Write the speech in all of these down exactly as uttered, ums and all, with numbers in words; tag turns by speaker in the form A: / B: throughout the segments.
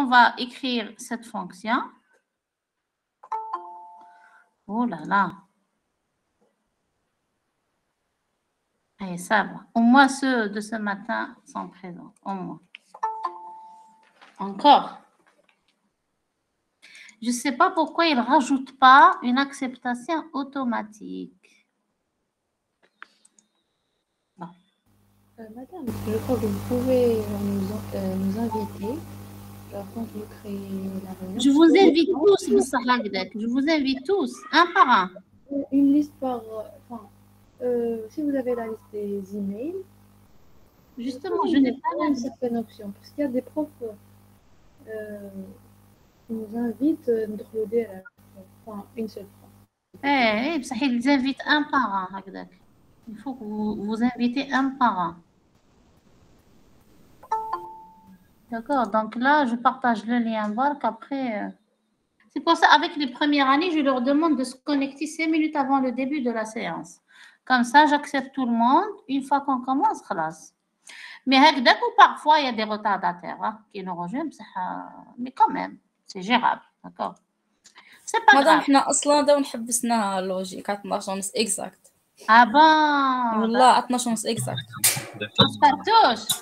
A: va écrire cette fonction. Oh là là. Et ça va. Au moins ceux de ce matin sont présents. Au moins. Encore. Je ne sais pas pourquoi ils ne rajoutent pas une acceptation automatique. Bon.
B: Euh, madame, je crois que vous pouvez nous, euh, nous inviter. Alors, quand vous créez la réunion.
A: Je vous invite tous, je vous invite tous, un par un.
B: Une liste par. Enfin, euh, si vous avez la liste des emails.
A: Justement, je n'ai pas
B: une certaine option. Parce qu'il y a des profs euh, qui nous invitent à notre modèle, enfin, une seule fois.
A: Eh, eh, ils les invitent un par un. Il faut que vous vous invitez un par un. D'accord, donc là, je partage le lien barque après. Euh... C'est pour ça, avec les premières années, je leur demande de se connecter cinq minutes avant le début de la séance. Comme ça, j'accepte tout le monde. Une fois qu'on commence, classe. Mais parfois, il y a des retardataires hein, qui nous rejoignent. Mais quand même, c'est gérable. D'accord. C'est pas
C: Madame,
A: grave.
C: احنا اصلا داو نحبسنا لوجيك اثناش ونص اكزاكت.
A: Ah bon.
C: والله اثناش ونص اكزاكت.
A: Cartouche.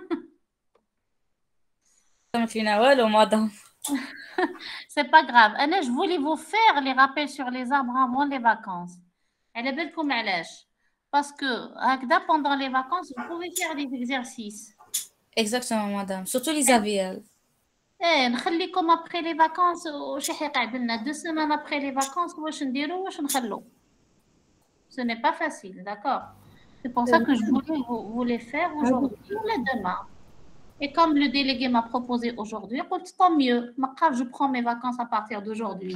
C: ما فينا والو مدام.
A: C'est pas grave. Anna, je voulais vous faire les rappels sur les arbres avant les vacances. Elle est belle comme علاش. Parce que pendant les vacances, vous pouvez faire des exercices.
C: Exactement, madame. Surtout les aviels.
A: Eh, نخليكم après les vacances وش حيقعد لنا deux semaines après les vacances واش نديروا واش نخلو. Ce n'est pas facile, d'accord? C'est pour ça que je voulais vous, vous les faire aujourd'hui ou demain. Et comme le délégué m'a proposé aujourd'hui, tant mieux. Je prends mes vacances à partir d'aujourd'hui.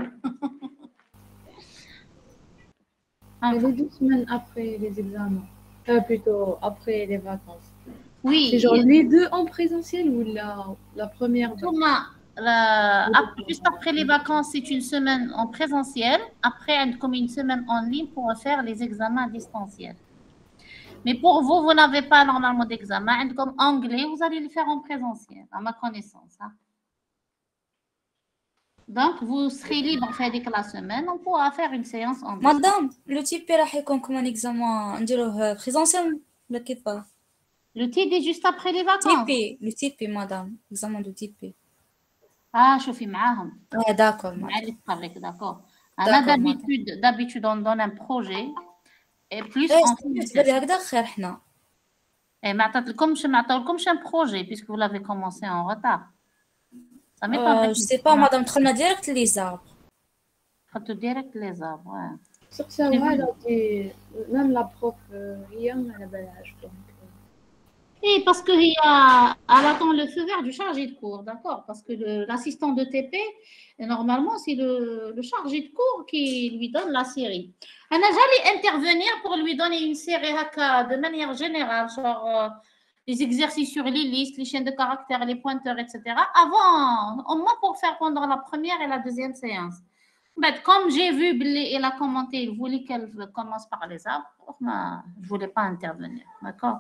B: Enfin. Les deux semaines après les examens, euh, plutôt après les vacances.
A: Oui.
B: C'est genre les deux en présentiel ou la, la première?
A: Thomas, la, après, juste après les vacances, c'est une semaine en présentiel. Après, comme une semaine en ligne pour faire les examens distanciels. Mais pour vous, vous n'avez pas normalement d'examen. Comme anglais, vous allez le faire en présentiel, à ma connaissance. Hein. Donc, vous serez libre en fait dès que la semaine. On pourra faire une séance en ligne.
C: Madame, le type راح يكون comme un examen نديروه présentiel ولا كيفاش؟
A: Le T D juste après les vacances.
C: T P, le T P, madame. Examen de T P.
A: Ah, شوفي معاهم.
C: Ah, d'accord,
A: madame. D'accord. D'habitude, d'habitude, on donne un projet. Et plus
C: eh,
A: on fait
C: هكذا خير حنا.
A: Et ما عطاتلكمش ما عطاولكمش un projet puisque vous l'avez commencé en retard. Ça m'est
C: pas. Euh, je sais pas, madame, دخلنا direct les arbres.
A: دخلتوا direct les arbres, ouais.
B: Sur ça, même la prof, هي على بالهاش.
A: Et parce qu'il y a, elle attend le feu vert du chargé de cours, d'accord? Parce que l'assistant de T P, normalement, c'est le, le chargé de cours qui lui donne la série. Anna, j'allais intervenir pour lui donner une série de manière générale, genre euh, les exercices sur les listes, les chaînes de caractères, les pointeurs, et cetera. Avant, au moins pour faire pendant la première et la deuxième séance. Mais comme j'ai vu, elle a commenté, il voulait qu'elle commence par les arbres, je ne voulais pas intervenir, d'accord?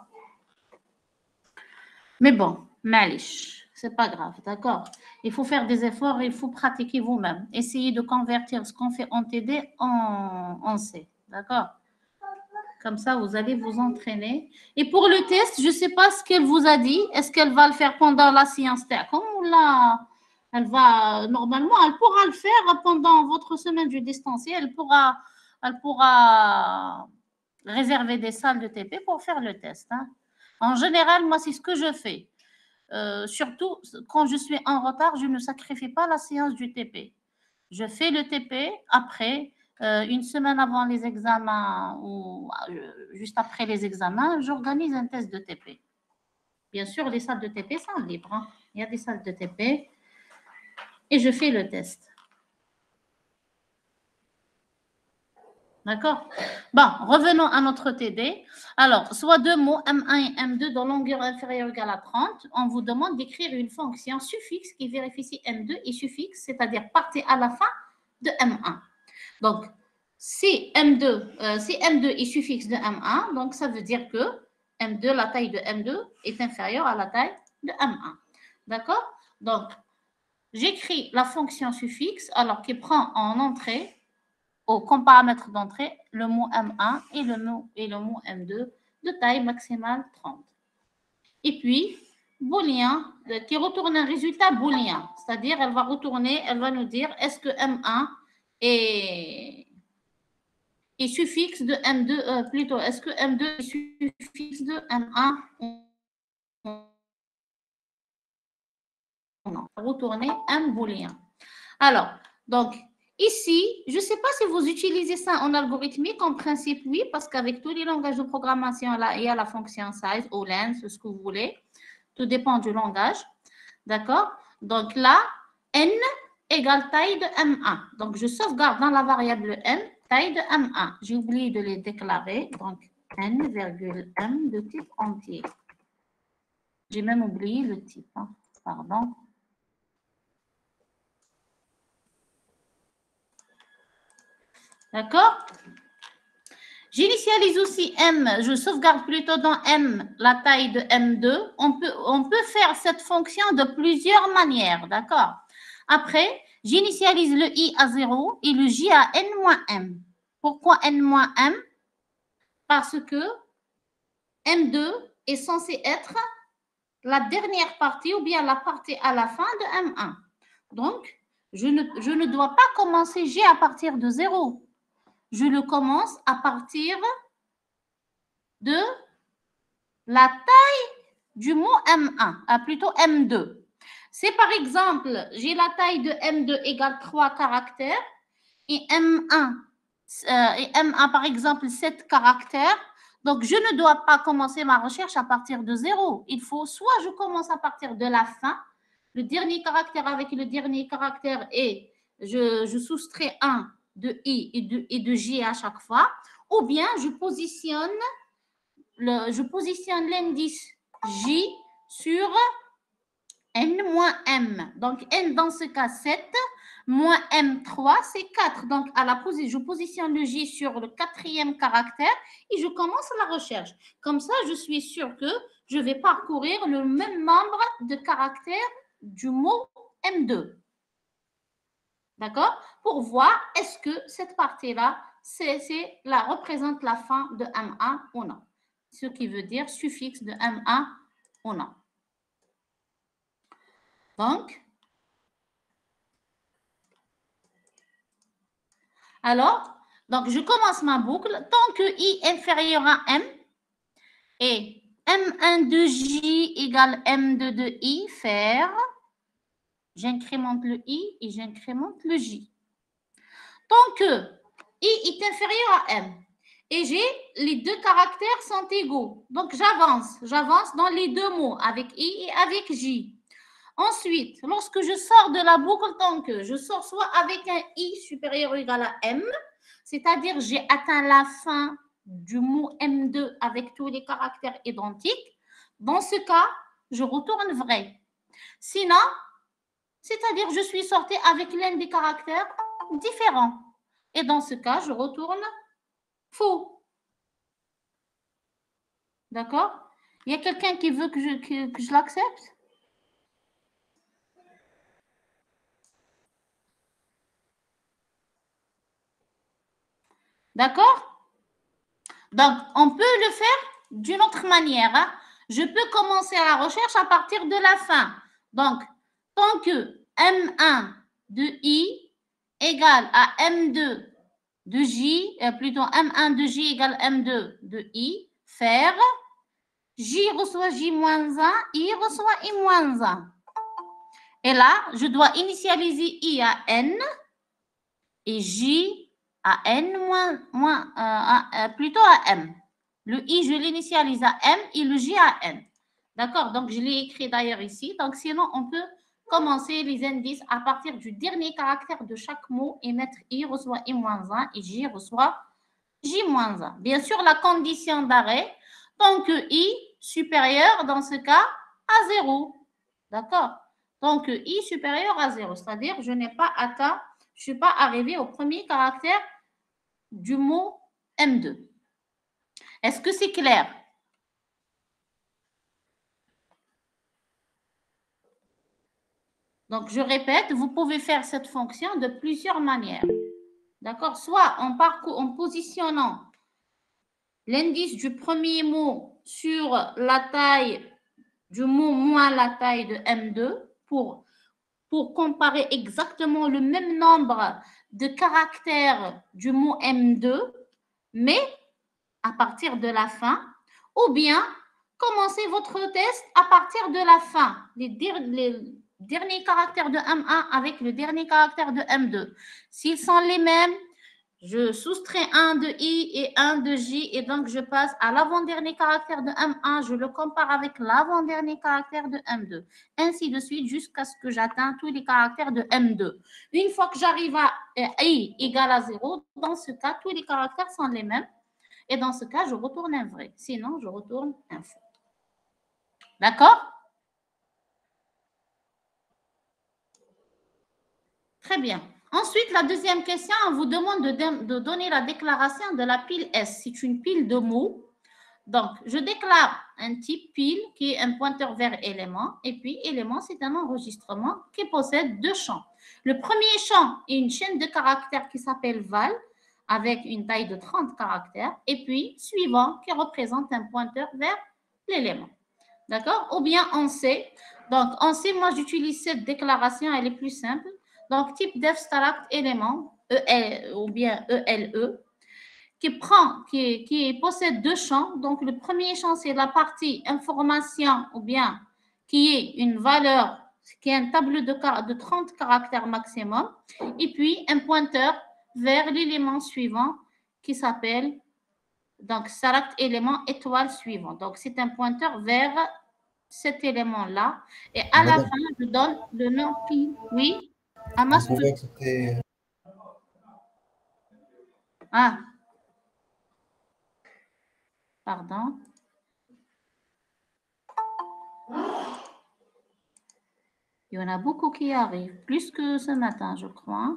A: Mais bon, malish, c'est pas grave, d'accord? Il faut faire des efforts, il faut pratiquer vous-même. Essayez de convertir ce qu'on fait en T D en, en C, d'accord? Comme ça, vous allez vous entraîner. Et pour le test, je ne sais pas ce qu'elle vous a dit. Est-ce qu'elle va le faire pendant la séance TACOM ou là, elle va, normalement, elle pourra le faire pendant votre semaine du distanciel. Elle pourra, elle pourra réserver des salles de T P pour faire le test, hein? En général, moi, c'est ce que je fais. Euh, surtout, quand je suis en retard, je ne sacrifie pas la séance du T P. Je fais le T P après, euh, une semaine avant les examens ou euh, juste après les examens, j'organise un test de T P. Bien sûr, les salles de T P sont libres. Hein. Il y a des salles de T P et je fais le test. D'accord? Bon, revenons à notre T D. Alors, soit deux mots, M un et M deux, dans longueur inférieure égale à trente, on vous demande d'écrire une fonction suffixe qui vérifie si M deux est suffixe, c'est-à-dire partez à la fin de M un. Donc, si M deux, euh, si M deux est suffixe de M un, donc ça veut dire que M deux, la taille de M deux est inférieure à la taille de M un. D'accord? Donc, j'écris la fonction suffixe, alors qui prend en entrée, au comme paramètre d'entrée, le mot M un et le mot, et le mot M deux de taille maximale trente. Et puis, booléen, qui retourne un résultat booléen, c'est-à-dire elle va retourner, elle va nous dire est-ce que M un est, est suffixe de M deux, euh, plutôt, est-ce que M deux est suffixe de M un ou non. Retourner un booléen. Alors, donc, ici, je ne sais pas si vous utilisez ça en algorithmique, en principe, oui, parce qu'avec tous les langages de programmation, là, il y a la fonction size ou length, ce que vous voulez. Tout dépend du langage. D'accord? Donc là, n égale taille de M un. Donc, je sauvegarde dans la variable n, taille de M un. J'ai oublié de les déclarer. Donc, n, virgule m de type entier. J'ai même oublié le type. Hein. Pardon. D'accord? J'initialise aussi M, je sauvegarde plutôt dans M la taille de M deux. On peut, on peut faire cette fonction de plusieurs manières, d'accord? Après, j'initialise le I à zéro et le J à N-M. Pourquoi N-M? Parce que M deux est censé être la dernière partie ou bien la partie à la fin de M un. Donc, je ne, je ne dois pas commencer J à partir de zéro. Je le commence à partir de la taille du mot M un, à plutôt M deux. Si par exemple, j'ai la taille de M deux égale trois caractères et M un, euh, et M un par exemple sept caractères, donc je ne dois pas commencer ma recherche à partir de zéro. Il faut soit je commence à partir de la fin, le dernier caractère avec le dernier caractère et je, je soustrais un de I et de, et de J à chaque fois, ou bien je positionne le, je positionne l'indice J sur N moins M. Donc, N dans ce cas, sept, moins M trois, c'est quatre. Donc, à la position, je positionne le J sur le quatrième caractère et je commence la recherche. Comme ça, je suis sûre que je vais parcourir le même nombre de caractères du mot M deux. D'accord? Pour voir est-ce que cette partie-là, c'est, la, représente la fin de M un ou non. Ce qui veut dire suffixe de M un ou non. Donc, alors, donc je commence ma boucle. Tant que I est inférieur à M et M un de J égale M deux de I, faire, j'incrémente le I et j'incrémente le J. Tant que I est inférieur à M et j'ai les deux caractères sont égaux. Donc, j'avance. J'avance dans les deux mots avec I et avec J. Ensuite, lorsque je sors de la boucle, tant que je sors soit avec un I supérieur ou égal à M, c'est-à-dire j'ai atteint la fin du mot M deux avec tous les caractères identiques. Dans ce cas, je retourne vrai. Sinon, c'est-à-dire je suis sortie avec l'un des caractères différents. Et dans ce cas, je retourne faux. D'accord? Il y a quelqu'un qui veut que je, que, que je l'accepte? D'accord? Donc, on peut le faire d'une autre manière. Hein? Je peux commencer la recherche à partir de la fin. Donc, tant que M un de I égale à M deux de J, euh, plutôt M un de J égale M deux de I, faire J reçoit J moins un, I reçoit I moins un. Et là, je dois initialiser I à N et J à N moins, moins euh, à, euh, plutôt à M. Le I, je l'initialise à M et le J à N. D'accord? Donc, je l'ai écrit d'ailleurs ici. Donc, sinon, on peut commencer les indices à partir du dernier caractère de chaque mot et mettre I reçoit I moins un et J reçoit J moins un. Bien sûr, la condition d'arrêt, tant que I supérieur, dans ce cas, à zéro. D'accord? Tant que I supérieur à zéro, c'est-à-dire je n'ai pas atteint, je ne suis pas arrivé au premier caractère du mot M deux. Est-ce que c'est clair? Donc, je répète, vous pouvez faire cette fonction de plusieurs manières. D'accord? Soit en, parcours, en positionnant l'indice du premier mot sur la taille du mot moins la taille de M deux pour, pour comparer exactement le même nombre de caractères du mot M deux, mais à partir de la fin, ou bien commencez votre test à partir de la fin, les, les derniers caractères de M un avec le dernier caractère de M deux. S'ils sont les mêmes, je soustrais un de I et un de J et donc je passe à l'avant-dernier caractère de M un, je le compare avec l'avant-dernier caractère de M deux, ainsi de suite jusqu'à ce que j'atteigne tous les caractères de M deux. Une fois que j'arrive à I égale à zéro, dans ce cas, tous les caractères sont les mêmes et dans ce cas, je retourne un vrai. Sinon, je retourne un faux. D'accord? Très bien. Ensuite, la deuxième question, on vous demande de, de donner la déclaration de la pile S. C'est une pile de mots. Donc, je déclare un type pile qui est un pointeur vers élément. Et puis, élément, c'est un enregistrement qui possède deux champs. Le premier champ est une chaîne de caractères qui s'appelle val, avec une taille de trente caractères. Et puis, suivant, qui représente un pointeur vers l'élément. D'accord? Ou bien en C. Donc, en C, moi, j'utilise cette déclaration, elle est plus simple. Donc, type d'abstract élément, E L, ou bien E L E, qui, prend, qui, qui possède deux champs. Donc, le premier champ, c'est la partie information, ou bien qui est une valeur, qui est un tableau de, de trente caractères maximum, et puis un pointeur vers l'élément suivant qui s'appelle, donc, abstract élément étoile suivant. Donc, c'est un pointeur vers cet élément-là. Et à Madame, la fin, je donne le nom pile. Oui? À ma structure. Ah. Pardon. Il y en a beaucoup qui arrivent, plus que ce matin, je crois.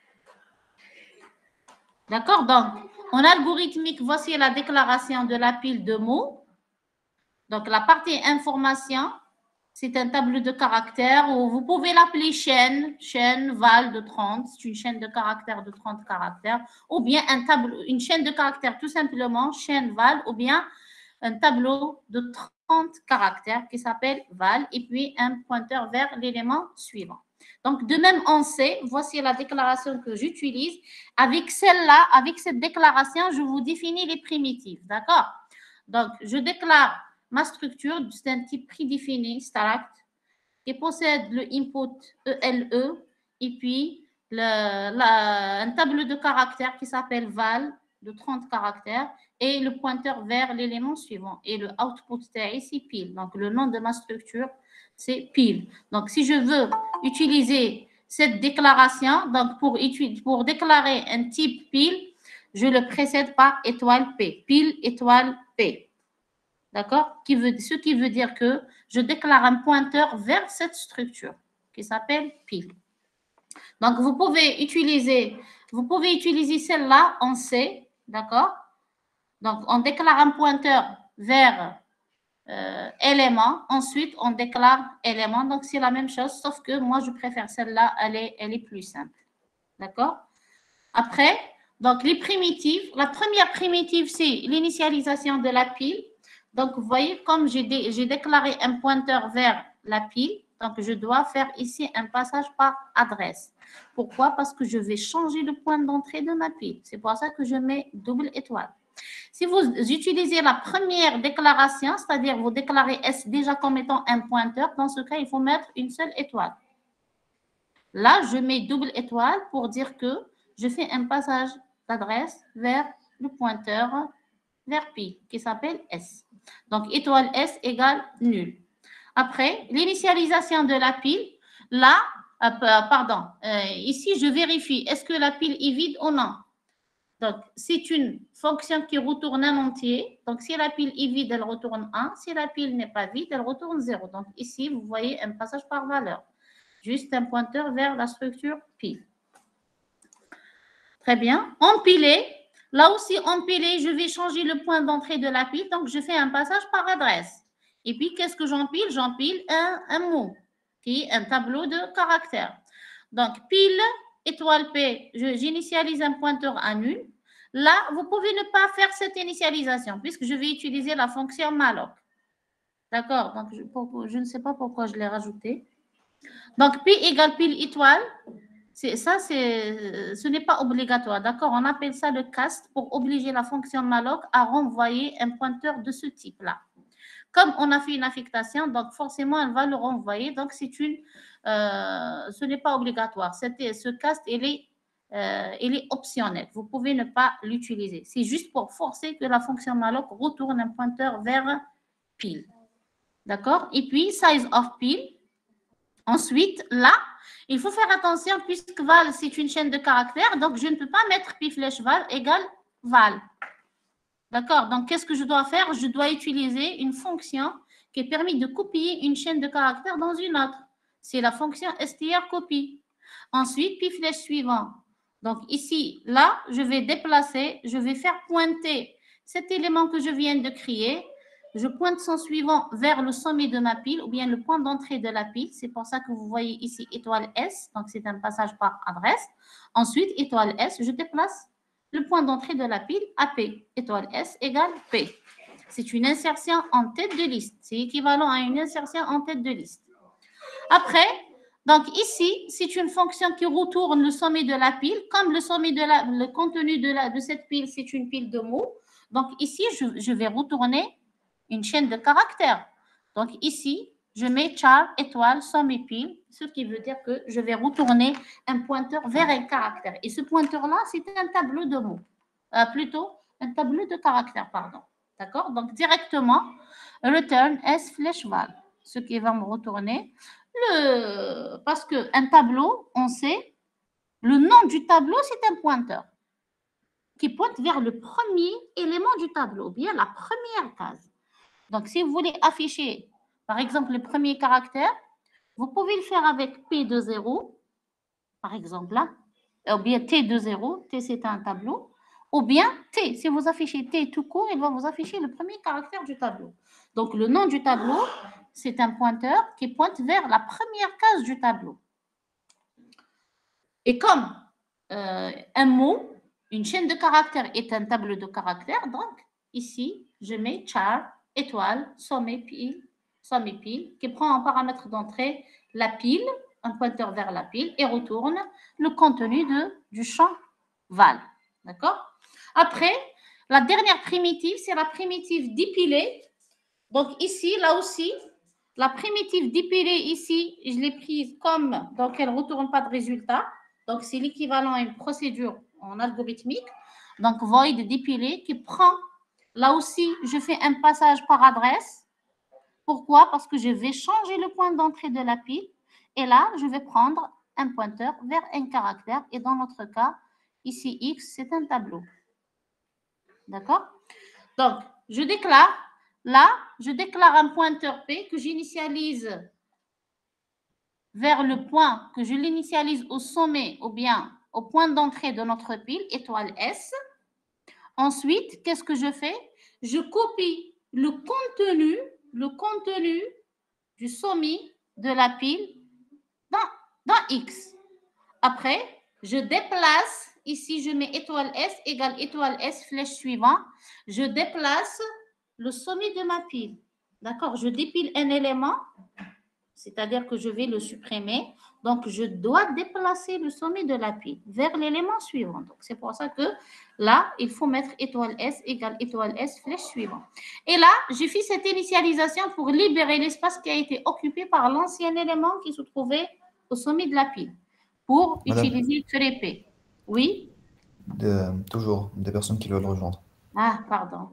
A: D'accord? Donc, en algorithmique, voici la déclaration de la pile de mots. Donc, la partie information, c'est un tableau de caractères où vous pouvez l'appeler chaîne, chaîne val de trente, c'est une chaîne de caractères de trente caractères, ou bien un tableau, une chaîne de caractères tout simplement, chaîne val, ou bien un tableau de trente caractères qui s'appelle val, et puis un pointeur vers l'élément suivant. Donc, de même en C, voici la déclaration que j'utilise. Avec celle-là, avec cette déclaration, je vous définis les primitives, d'accord? Donc, je déclare ma structure, c'est un type prédéfini, abstract, qui possède le input E L E et puis le, la, un tableau de caractères qui s'appelle val de trente caractères et le pointeur vers l'élément suivant. Et le output c'est pile. Donc, le nom de ma structure, c'est pile. Donc, si je veux utiliser cette déclaration, donc pour, pour déclarer un type pile, je le précède par étoile P. Pile étoile P. D'accord? Ce qui veut dire que je déclare un pointeur vers cette structure qui s'appelle pile. Donc, vous pouvez utiliser, vous pouvez utiliser celle-là en C, d'accord? Donc, on déclare un pointeur vers euh, élément. Ensuite, on déclare élément. Donc, c'est la même chose, sauf que moi, je préfère celle-là, elle est, elle est plus simple. D'accord? Après, donc les primitives. La première primitive, c'est l'initialisation de la pile. Donc, vous voyez, comme j'ai dé, déclaré un pointeur vers la pile, donc je dois faire ici un passage par adresse. Pourquoi? Parce que je vais changer le point d'entrée de ma pile. C'est pour ça que je mets double étoile. Si vous utilisez la première déclaration, c'est-à-dire vous déclarez S déjà comme étant un pointeur, dans ce cas, il faut mettre une seule étoile. Là, je mets double étoile pour dire que je fais un passage d'adresse vers le pointeur vers pi, qui s'appelle S. Donc, étoile S égale nul. Après, l'initialisation de la pile, là, euh, pardon, euh, ici, je vérifie, est-ce que la pile est vide ou non? Donc, c'est une fonction qui retourne un entier. Donc, si la pile est vide, elle retourne un. Si la pile n'est pas vide, elle retourne zéro. Donc, ici, vous voyez un passage par valeur. Juste un pointeur vers la structure pile. Très bien. Empilé. Là aussi, empilé, je vais changer le point d'entrée de la pile. Donc, je fais un passage par adresse. Et puis, qu'est-ce que j'empile? J'empile un, un mot. qui est un tableau de caractères. Donc, pile, étoile P, j'initialise un pointeur à nul. Là, vous pouvez ne pas faire cette initialisation puisque je vais utiliser la fonction malloc. D'accord? Donc, je, pour, je ne sais pas pourquoi je l'ai rajouté. Donc, pi égale pile étoile. Ça, ce n'est pas obligatoire. D'accord? On appelle ça le cast pour obliger la fonction malloc à renvoyer un pointeur de ce type-là. Comme on a fait une affectation, donc forcément, elle va le renvoyer. Donc, c'est une, euh, ce n'est pas obligatoire. C'était, ce cast, il est, euh, il est optionnel. Vous pouvez ne pas l'utiliser. C'est juste pour forcer que la fonction malloc retourne un pointeur vers pile. D'accord? Et puis, size of pile. Ensuite, là, il faut faire attention puisque val, c'est une chaîne de caractères. Donc, je ne peux pas mettre pi flèche val égale val. D'accord? Donc, qu'est-ce que je dois faire? Je dois utiliser une fonction qui permet de copier une chaîne de caractères dans une autre. C'est la fonction strcopy. Ensuite, pi flèche suivant. Donc, ici, là, je vais déplacer, je vais faire pointer cet élément que je viens de créer. Je pointe son suivant vers le sommet de ma pile ou bien le point d'entrée de la pile. C'est pour ça que vous voyez ici étoile S. Donc, c'est un passage par adresse. Ensuite, étoile S, je déplace le point d'entrée de la pile à P. Étoile S égale P. C'est une insertion en tête de liste. C'est équivalent à une insertion en tête de liste. Après, donc ici, c'est une fonction qui retourne le sommet de la pile. Comme le sommet de la, le contenu de, la, de cette pile, c'est une pile de mots. Donc ici, je, je vais retourner une chaîne de caractères. Donc ici, je mets char, étoile, sommet, pile, ce qui veut dire que je vais retourner un pointeur vers un caractère. Et ce pointeur-là, c'est un tableau de mots. Euh, plutôt, un tableau de caractères, pardon. D'accord? Donc, directement, return s flèche val. Ce qui va me retourner. Le... Parce qu'un tableau, on sait, le nom du tableau, c'est un pointeur qui pointe vers le premier élément du tableau, ou bien la première case. Donc, si vous voulez afficher, par exemple, le premier caractère, vous pouvez le faire avec P de zéro, par exemple, là, ou bien T de zéro, T c'est un tableau, ou bien T, si vous affichez T tout court, il va vous afficher le premier caractère du tableau. Donc, le nom du tableau, c'est un pointeur qui pointe vers la première case du tableau. Et comme euh, un mot, une chaîne de caractères est un tableau de caractères, donc ici, je mets char, étoile, sommet, pile, sommet, pile, qui prend en paramètre d'entrée la pile, un pointeur vers la pile, et retourne le contenu de, du champ val. D'accord? Après, la dernière primitive, c'est la primitive dépilée. Donc ici, là aussi, la primitive dépilée ici, je l'ai prise comme, donc elle ne retourne pas de résultat. Donc c'est l'équivalent à une procédure en algorithmique. Donc void dépilé qui prend, là aussi, je fais un passage par adresse. Pourquoi? Parce que je vais changer le point d'entrée de la pile. Et là, je vais prendre un pointeur vers un caractère. Et dans notre cas, ici, X, c'est un tableau. D'accord? Donc, je déclare, là, je déclare un pointeur P que j'initialise vers le point, que je l'initialise au sommet ou bien au point d'entrée de notre pile, étoile S. Ensuite, qu'est-ce que je fais? Je copie le contenu, le contenu du sommet de la pile dans, dans X. Après, je déplace, ici je mets étoile S égale étoile S, flèche suivante. Je déplace le sommet de ma pile. D'accord? Je dépile un élément, c'est-à-dire que je vais le supprimer. Donc, je dois déplacer le sommet de la pile vers l'élément suivant. Donc, c'est pour ça que là, il faut mettre étoile S égale étoile S, flèche suivante. Et là, j'ai fait cette initialisation pour libérer l'espace qui a été occupé par l'ancien élément qui se trouvait au sommet de la pile pour Madame, utiliser le P. Oui?
D: de, Toujours des personnes qui veulent rejoindre.
A: Ah, pardon.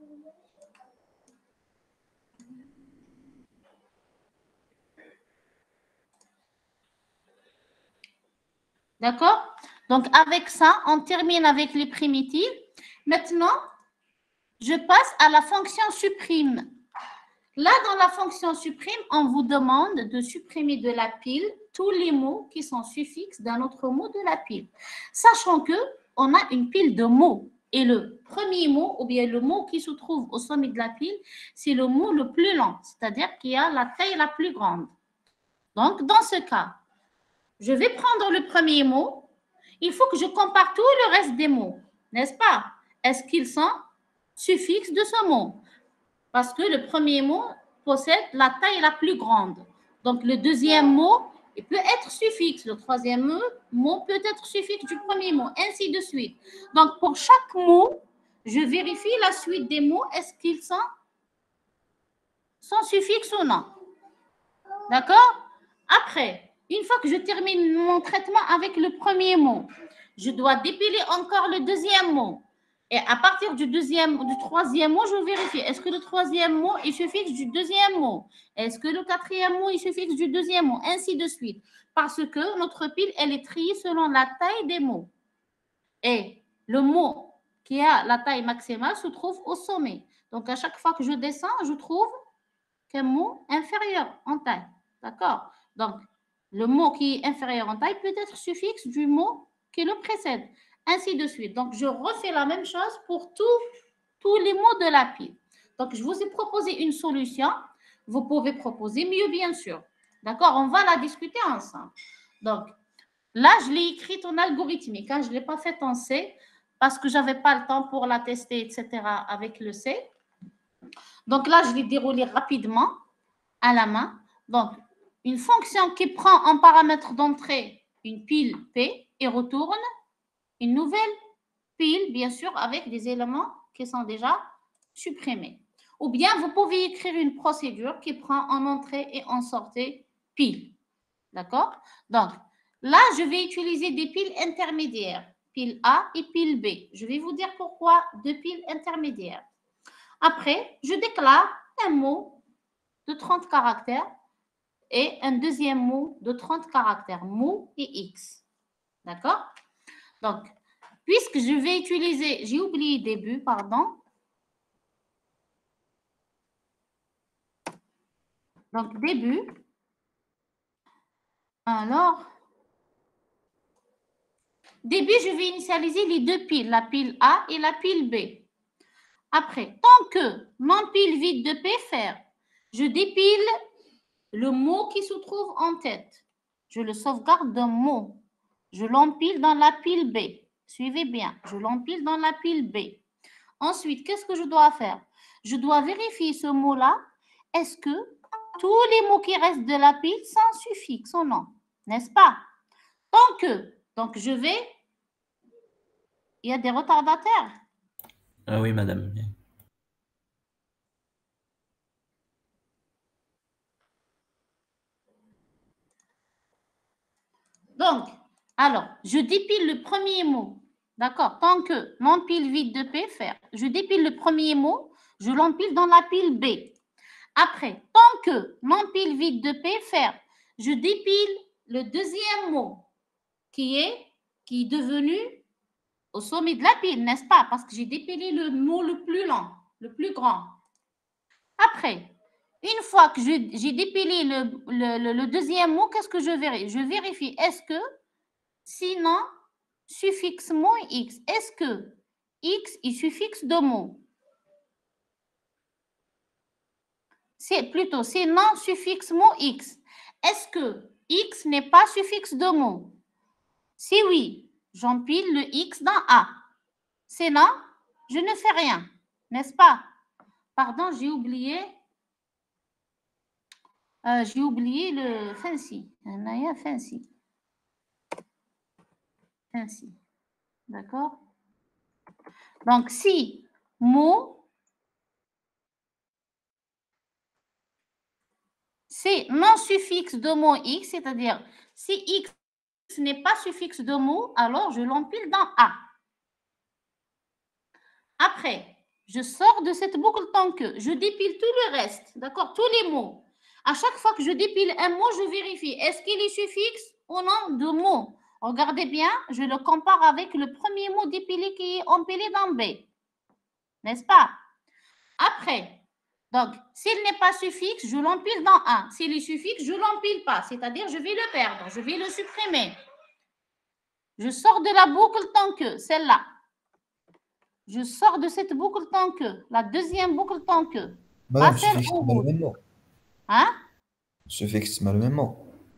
A: D'accord? Donc, avec ça, on termine avec les primitives. Maintenant, je passe à la fonction supprime. Là, dans la fonction supprime, on vous demande de supprimer de la pile tous les mots qui sont suffixes d'un autre mot de la pile. Sachant qu'on a une pile de mots. Et le premier mot, ou bien le mot qui se trouve au sommet de la pile, c'est le mot le plus long, c'est-à-dire qui a la taille la plus grande. Donc, dans ce cas, je vais prendre le premier mot. Il faut que je compare tout le reste des mots, n'est-ce pas? Est-ce qu'ils sont suffixes de ce mot? Parce que le premier mot possède la taille la plus grande. Donc, le deuxième mot, il peut être suffixe. Le troisième mot peut être suffixe du premier mot, ainsi de suite. Donc, pour chaque mot, je vérifie la suite des mots. Est-ce qu'ils sont, sont suffixes ou non? D'accord? Après, une fois que je termine mon traitement avec le premier mot, je dois dépiler encore le deuxième mot. Et à partir du deuxième, du troisième mot, je vérifie. Est-ce que le troisième mot est suffixe du deuxième mot? Est-ce que le quatrième mot est suffixe du deuxième mot? Ainsi de suite. Parce que notre pile, elle est triée selon la taille des mots. Et le mot qui a la taille maximale se trouve au sommet. Donc, à chaque fois que je descends, je trouve qu'un mot inférieur en taille. D'accord? Donc, le mot qui est inférieur en taille peut être suffixe du mot qui le précède. Ainsi de suite. Donc, je refais la même chose pour tous, tous les mots de la pile. Donc, je vous ai proposé une solution. Vous pouvez proposer mieux, bien sûr. D'accord? On va la discuter ensemble. Donc, là, je l'ai écrite en algorithmique. Hein? Je ne l'ai pas faite en C parce que je n'avais pas le temps pour la tester, et cetera avec le C. Donc, là, je l'ai déroulée rapidement à la main. Donc, une fonction qui prend en paramètre d'entrée une pile P et retourne une nouvelle pile, bien sûr, avec des éléments qui sont déjà supprimés. Ou bien, vous pouvez écrire une procédure qui prend en entrée et en sortie pile. D'accord? Donc, là, je vais utiliser des piles intermédiaires, pile A et pile B. Je vais vous dire pourquoi deux piles intermédiaires. Après, je déclare un mot de trente caractères et un deuxième mot de trente caractères, mot et X. D'accord? Donc, puisque je vais utiliser, j'ai oublié début, pardon. Donc, début. Alors, début, je vais initialiser les deux piles, la pile A et la pile B. Après, tant que mon pile vide de P faire, je dépile le mot qui se trouve en tête. Je le sauvegarde d'un mot. Je l'empile dans la pile B. Suivez bien, je l'empile dans la pile B. Ensuite, qu'est-ce que je dois faire? Je dois vérifier ce mot-là. Est-ce que tous les mots qui restent de la pile sont suffixes ou non? N'est-ce pas? Tant que, donc je vais... Il y a des retardataires.
E: Ah oui, madame.
A: Donc, alors, je dépile le premier mot. D'accord? Tant que mon pile vide de P faire, je dépile le premier mot, je l'empile dans la pile B. Après, tant que mon pile vide de P faire, je dépile le deuxième mot qui est, qui est devenu au sommet de la pile, n'est-ce pas? Parce que j'ai dépilé le mot le plus long, le plus grand. Après, une fois que j'ai dépilé le, le, le deuxième mot, qu'est-ce que je vérifie? Je vérifie, est-ce que, sinon, suffixe mot X, est-ce que X est suffixe de mot? C'est plutôt, c'est non suffixe mot X. Est-ce que X n'est pas suffixe de mot? Si oui, j'empile le X dans A. Sinon, je ne fais rien, n'est-ce pas? Pardon, j'ai oublié. Euh, j'ai oublié le fancy. Naya fancy. Fancy. D'accord? Donc, si mot, c'est non suffixe de mot X, c'est-à-dire si X n'est pas suffixe de mot, alors je l'empile dans A. Après, je sors de cette boucle tant que je dépile tout le reste, d'accord? Tous les mots. À chaque fois que je dépile un mot, je vérifie est-ce qu'il est suffixe ou non de mot. Regardez bien, je le compare avec le premier mot dépilé qui est empilé dans B. N'est-ce pas? Après, donc, s'il n'est pas suffixe, je l'empile dans A. S'il est suffixe, je ne l'empile pas. C'est-à-dire, je vais le perdre, je vais le supprimer. Je sors de la boucle tant que, celle-là. Je sors de cette boucle tant que, la deuxième boucle tant que.
D: Madame,
A: Pas celle
D: suffixe,
A: où
D: c'est
A: vous-
D: le même mot.
A: Hein?
D: Suffixe, c'est le même mot.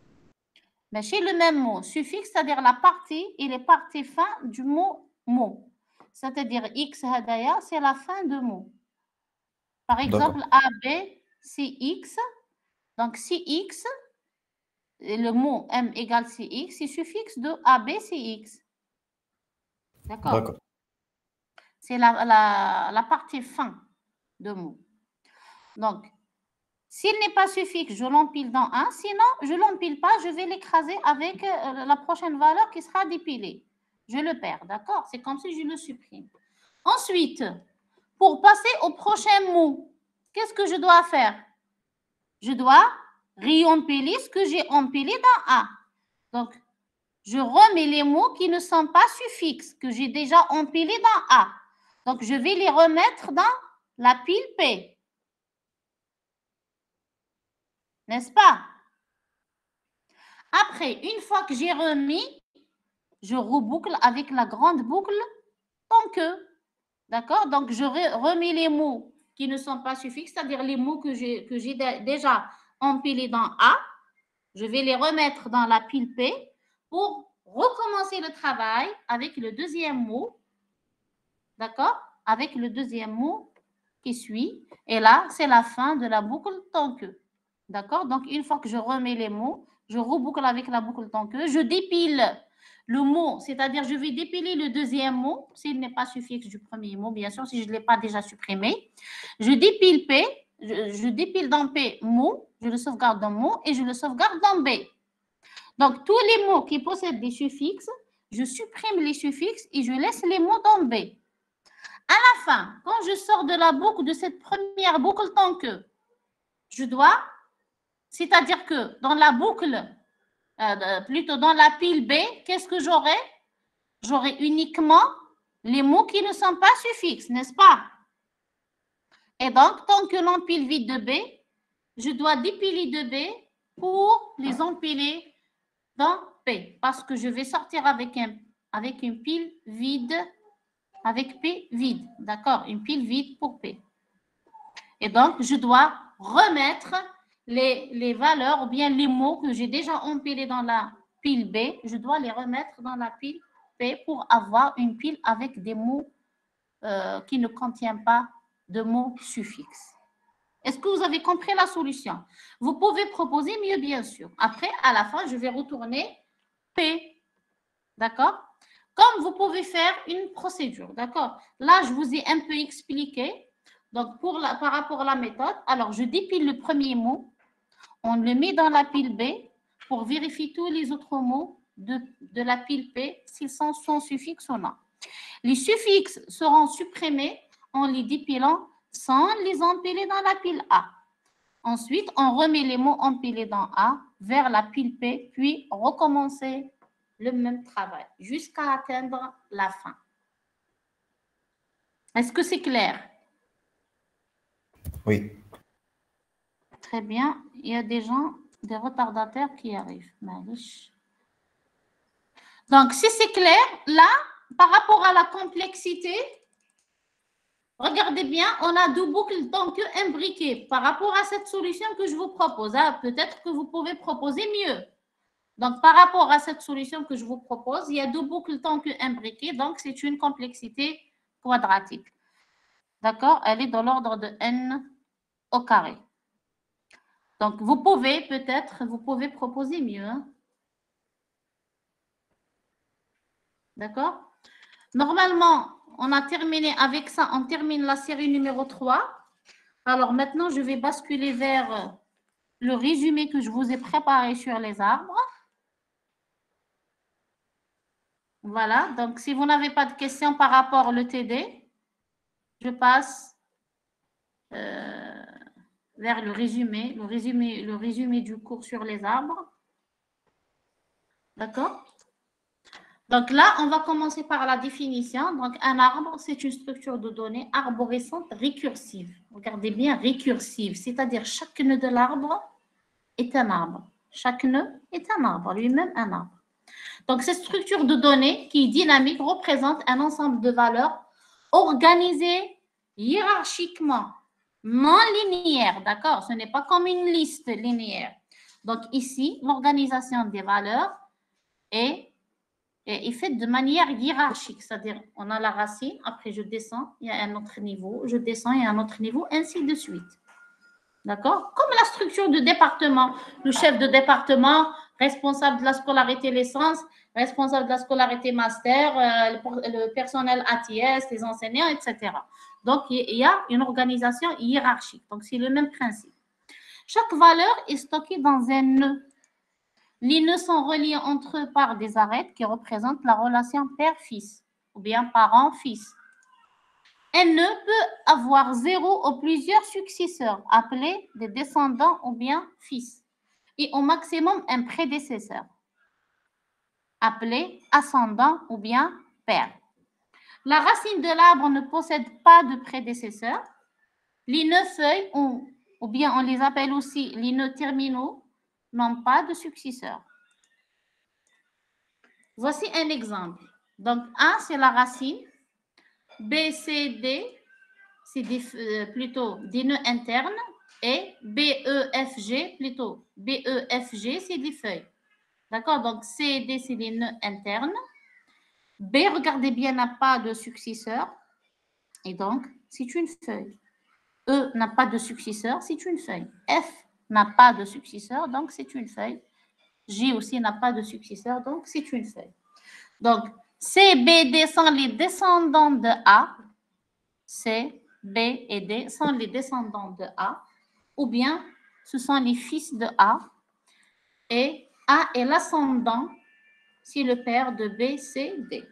A: Mais chez le même mot, suffixe, c'est-à-dire la partie et les parties fin du mot mot. C'est-à-dire X, hadaya, c'est la fin de mot. Par exemple, A B, c'est X. Donc, si X, le mot M égale C X, c'est suffixe de A B, C X. D'accord?
D: D'accord.
A: C'est la, la, la partie fin de mot. Donc, s'il n'est pas suffixe, je l'empile dans un. Sinon, je ne l'empile pas, je vais l'écraser avec euh, la prochaine valeur qui sera dépilée. Je le perds, d'accord? C'est comme si je le supprime. Ensuite, pour passer au prochain mot, qu'est-ce que je dois faire? Je dois réempiler ce que j'ai empilé dans A. Donc, je remets les mots qui ne sont pas suffixes, que j'ai déjà empilés dans A. Donc, je vais les remettre dans la pile P. N'est-ce pas? Après, une fois que j'ai remis, je reboucle avec la grande boucle tant que. D'accord? Donc, je remets les mots qui ne sont pas suffixes, c'est-à-dire les mots que j'ai que j'ai déjà empilés dans A. Je vais les remettre dans la pile P pour recommencer le travail avec le deuxième mot. D'accord? Avec le deuxième mot qui suit. Et là, c'est la fin de la boucle tant que. D'accord? Donc, une fois que je remets les mots, je reboucle avec la boucle tant que. Je dépile le mot, c'est-à-dire je vais dépiler le deuxième mot, s'il n'est pas suffixe du premier mot, bien sûr, si je ne l'ai pas déjà supprimé. Je dépile P, je, je dépile dans P mot, je le sauvegarde dans mot et je le sauvegarde dans B. Donc, tous les mots qui possèdent des suffixes, je supprime les suffixes et je laisse les mots dans B. À la fin, quand je sors de la boucle, de cette première boucle tant que, je dois... C'est-à-dire que dans la boucle, euh, plutôt dans la pile B, qu'est-ce que j'aurai? J'aurai uniquement les mots qui ne sont pas suffixes, n'est-ce pas? Et donc, tant que l'empile vide de B, je dois dépiler de B pour les empiler dans P. Parce que je vais sortir avec, un, avec une pile vide, avec P vide. D'accord? Une pile vide pour P. Et donc, je dois remettre... Les, les valeurs ou bien les mots que j'ai déjà empilés dans la pile B, je dois les remettre dans la pile P pour avoir une pile avec des mots euh, qui ne contiennent pas de mots suffixes. Est-ce que vous avez compris la solution? Vous pouvez proposer mieux, bien sûr. Après, à la fin, je vais retourner P. D'accord? Comme vous pouvez faire une procédure. D'accord? Là, je vous ai un peu expliqué. Donc, pour la, par rapport à la méthode, alors je dépile le premier mot. On le met dans la pile B pour vérifier tous les autres mots de, de la pile P, s'ils sont sans suffixe ou non. Les suffixes seront supprimés en les dépilant sans les empiler dans la pile A. Ensuite, on remet les mots empilés dans A vers la pile P, puis recommencer le même travail jusqu'à atteindre la fin. Est-ce que c'est clair?
D: Oui.
A: Très bien. Il y a des gens, des retardataires qui arrivent. Donc, si c'est clair, là, par rapport à la complexité, regardez bien, on a deux boucles tant que imbriquées par rapport à cette solution que je vous propose. Ah, peut-être que vous pouvez proposer mieux. Donc, par rapport à cette solution que je vous propose, il y a deux boucles tant que imbriquées. Donc, c'est une complexité quadratique. D'accord? Elle est dans l'ordre de n au carré. Donc, vous pouvez peut-être, vous pouvez proposer mieux. Hein? D'accord? Normalement, on a terminé avec ça. On termine la série numéro trois. Alors, maintenant, je vais basculer vers le résumé que je vous ai préparé sur les arbres. Voilà. Donc, si vous n'avez pas de questions par rapport au T D, je passe... Euh, vers le résumé, le résumé, le résumé du cours sur les arbres. D'accord? Donc là, on va commencer par la définition. Donc, un arbre, c'est une structure de données arborescente récursive. Regardez bien, récursive, c'est-à-dire chaque nœud de l'arbre est un arbre. Chaque nœud est un arbre, lui-même un arbre. Donc, cette structure de données qui est dynamique représente un ensemble de valeurs organisées hiérarchiquement, non linéaire, d'accord? Ce n'est pas comme une liste linéaire. Donc ici, l'organisation des valeurs est, est, est faite de manière hiérarchique, c'est-à-dire on a la racine, après je descends, il y a un autre niveau, je descends, il y a un autre niveau, ainsi de suite. D'accord? Comme la structure de département, le chef de département, responsable de la scolarité licence, responsable de la scolarité master, euh, le, le personnel A T S, les enseignants, et cetera. Donc, il y a une organisation hiérarchique. Donc, c'est le même principe. Chaque valeur est stockée dans un nœud. Les nœuds sont reliés entre eux par des arêtes qui représentent la relation père-fils ou bien parent-fils. Un nœud peut avoir zéro ou plusieurs successeurs appelés des descendants ou bien fils et au maximum un prédécesseur appelé ascendant ou bien père. La racine de l'arbre ne possède pas de prédécesseur. Les nœuds feuilles, ou, ou bien on les appelle aussi les nœuds terminaux, n'ont pas de successeur. Voici un exemple. Donc, A, c'est la racine. B, C, D, c'est des, euh, plutôt des nœuds internes. Et B, E, F, G, plutôt B, E, F, G, c'est des feuilles. D'accord? Donc, C et D, c'est des nœuds internes. B, regardez bien, n'a pas de successeur. Et donc, c'est une feuille. E n'a pas de successeur, c'est une feuille. F n'a pas de successeur, donc c'est une feuille. J aussi n'a pas de successeur, donc c'est une feuille. Donc, C, B, D sont les descendants de A. C, B et D sont les descendants de A. Ou bien, ce sont les fils de A. Et A est l'ascendant, c'est le père de B, C, D.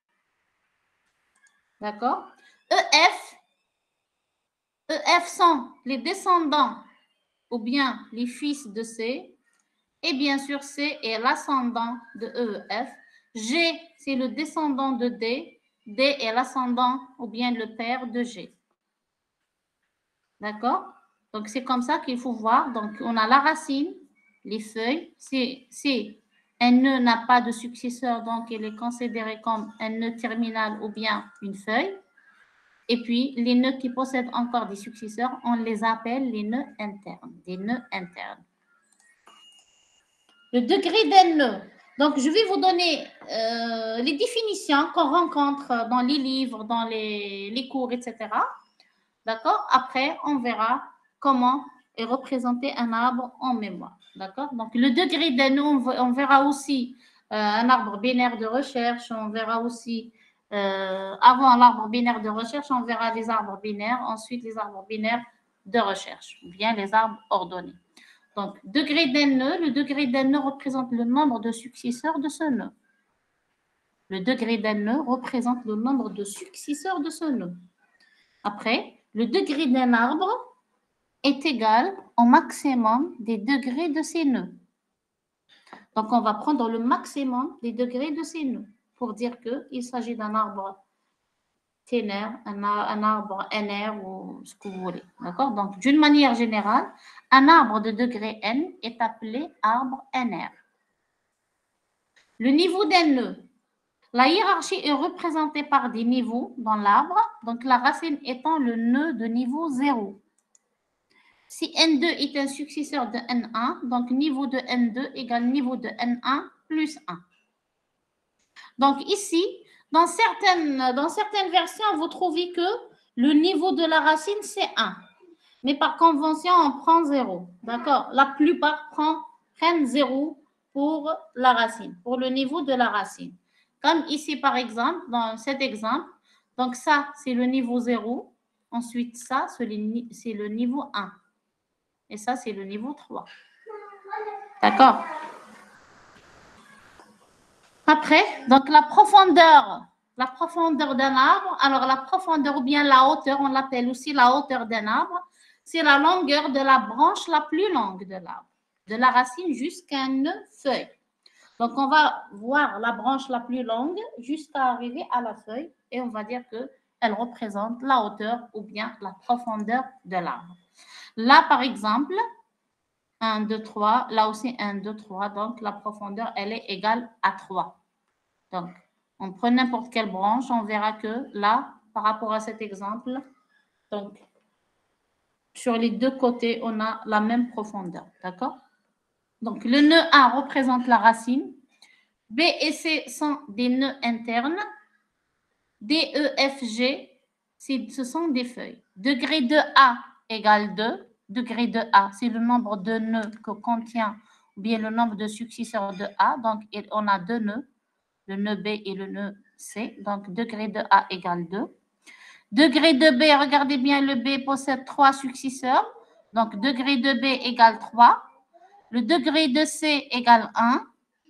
A: D'accord? E F, E F sont les descendants ou bien les fils de C. Et bien sûr, C est l'ascendant de E F. G, c'est le descendant de D. D est l'ascendant ou bien le père de G. D'accord? Donc, c'est comme ça qu'il faut voir. Donc, on a la racine, les feuilles. Si, si un nœud n'a pas de successeur, donc il est considéré comme un nœud terminal ou bien une feuille. Et puis, les nœuds qui possèdent encore des successeurs, on les appelle les nœuds internes, des nœuds internes. Le degré d'un nœud. Donc, je vais vous donner euh, les définitions qu'on rencontre dans les livres, dans les, les cours, et cetera. D'accord? Après, on verra comment est représenté un arbre en mémoire. D'accord? Donc, le degré d'un nœud, on verra aussi euh, un arbre binaire de recherche, on verra aussi, euh, avant l'arbre binaire de recherche, on verra les arbres binaires, ensuite les arbres binaires de recherche, ou bien les arbres ordonnés. Donc, degré d'un nœud, le degré d'un nœud représente le nombre de successeurs de ce nœud. Le degré d'un nœud représente le nombre de successeurs de ce nœud. Après, le degré d'un arbre est égal au maximum des degrés de ces nœuds. Donc, on va prendre le maximum des degrés de ces nœuds pour dire qu'il s'agit d'un arbre ténère, un, un arbre N R ou ce que vous voulez. D'accord? Donc, d'une manière générale, un arbre de degré N est appelé arbre N R. Le niveau d'un nœud. La hiérarchie est représentée par des niveaux dans l'arbre, donc la racine étant le nœud de niveau zéro. Si N deux est un successeur de N un, donc niveau de N deux égale niveau de N un plus un. Donc ici, dans certaines, dans certaines versions, vous trouvez que le niveau de la racine, c'est un. Mais par convention, on prend zéro. D'accord? La plupart prend, prennent zéro pour la racine, pour le niveau de la racine. Comme ici, par exemple, dans cet exemple, donc ça, c'est le niveau zéro. Ensuite, ça, c'est le niveau un. Et ça, c'est le niveau trois. D'accord? Après, donc la profondeur, la profondeur d'un arbre. Alors, la profondeur ou bien la hauteur, on l'appelle aussi la hauteur d'un arbre. C'est la longueur de la branche la plus longue de l'arbre, de la racine jusqu'à une feuille. Donc, on va voir la branche la plus longue jusqu'à arriver à la feuille et on va dire qu'elle représente la hauteur ou bien la profondeur de l'arbre. Là, par exemple, un, deux, trois, là aussi un, deux, trois, donc la profondeur, elle est égale à trois. Donc, on prend n'importe quelle branche, on verra que là, par rapport à cet exemple, donc, sur les deux côtés, on a la même profondeur, d'accord? Donc, le nœud A représente la racine. B et C sont des nœuds internes. D, E, F, G, ce sont des feuilles. Degré de A égale deux. Degré de A, c'est le nombre de nœuds que contient, ou bien le nombre de successeurs de A. Donc, on a deux nœuds, le nœud B et le nœud C. Donc, degré de A égale deux. Degré de B, regardez bien, le B possède trois successeurs. Donc, degré de B égale trois. Le degré de C égale un.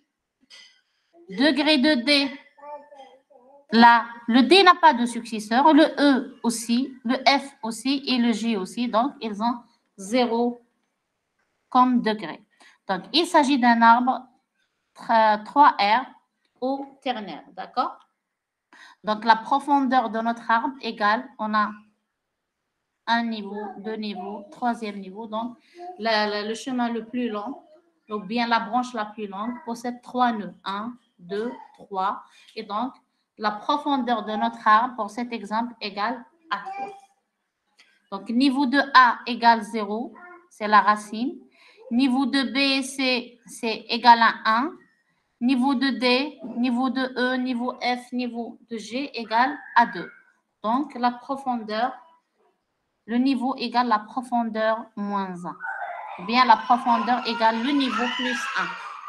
A: Degré de D, là, le D n'a pas de successeur, le E aussi, le F aussi et le G aussi. Donc, ils ont zéro comme degré. Donc, il s'agit d'un arbre trois R au ternaire, d'accord? Donc, la profondeur de notre arbre égale, on a un niveau, deux niveaux, troisième niveau. Donc, la, la, le chemin le plus long, ou bien la branche la plus longue, possède trois nœuds. un, deux, trois. Et donc, la profondeur de notre arbre, pour cet exemple, égale à trois. Donc, niveau de A égale zéro, c'est la racine. Niveau de B et C, c'est égal à un. Niveau de D, niveau de E, niveau F, niveau de G égale à deux. Donc, la profondeur, le niveau égale la profondeur moins un. Ou bien la profondeur égale le niveau plus un.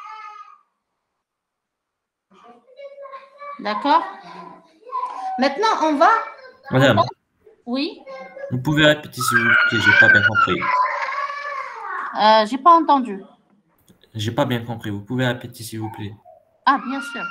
A: D'accord? Maintenant, on va...
E: Madame,
A: on va... Oui?
E: vous pouvez répéter s'il vous plaît, j'ai pas bien compris.
A: Euh, j'ai pas entendu.
E: J'ai pas bien compris, vous pouvez répéter s'il vous plaît.
A: Ah, bien sûr.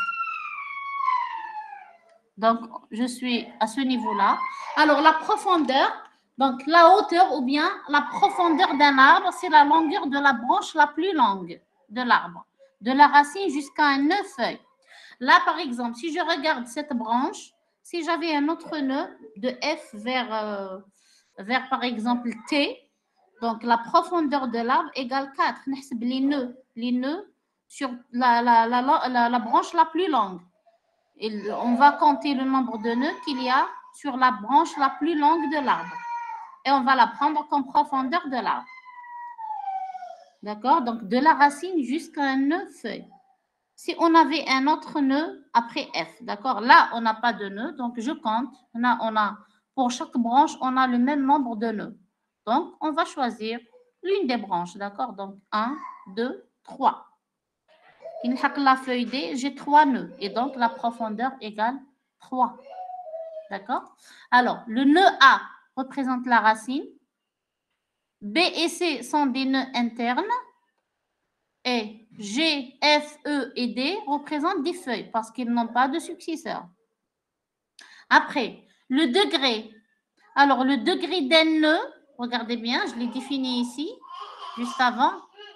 A: Donc, je suis à ce niveau-là. Alors, la profondeur, donc la hauteur ou bien la profondeur d'un arbre, c'est la longueur de la branche la plus longue de l'arbre, de la racine jusqu'à un nœud feuille. Là, par exemple, si je regarde cette branche, si j'avais un autre nœud de F vers, euh, vers par exemple, T, donc la profondeur de l'arbre égale quatre. Les nœuds, les nœuds sur la, la, la, la, la branche la plus longue. Et on va compter le nombre de nœuds qu'il y a sur la branche la plus longue de l'arbre. Et on va la prendre comme profondeur de l'arbre. D'accord? Donc, de la racine jusqu'à un nœud feuille. Si on avait un autre nœud après F, d'accord? Là, on n'a pas de nœud, donc je compte. On a, on a, pour chaque branche, on a le même nombre de nœuds. Donc, on va choisir l'une des branches, d'accord? Donc, un, deux, trois. La feuille D, j'ai trois nœuds et donc la profondeur égale trois. D'accord? Alors, le nœud A représente la racine. B et C sont des nœuds internes. Et G, F, E et D représentent des feuilles parce qu'ils n'ont pas de successeur. Après, le degré. Alors, le degré d'un nœud, regardez bien, je l'ai défini ici, juste avant.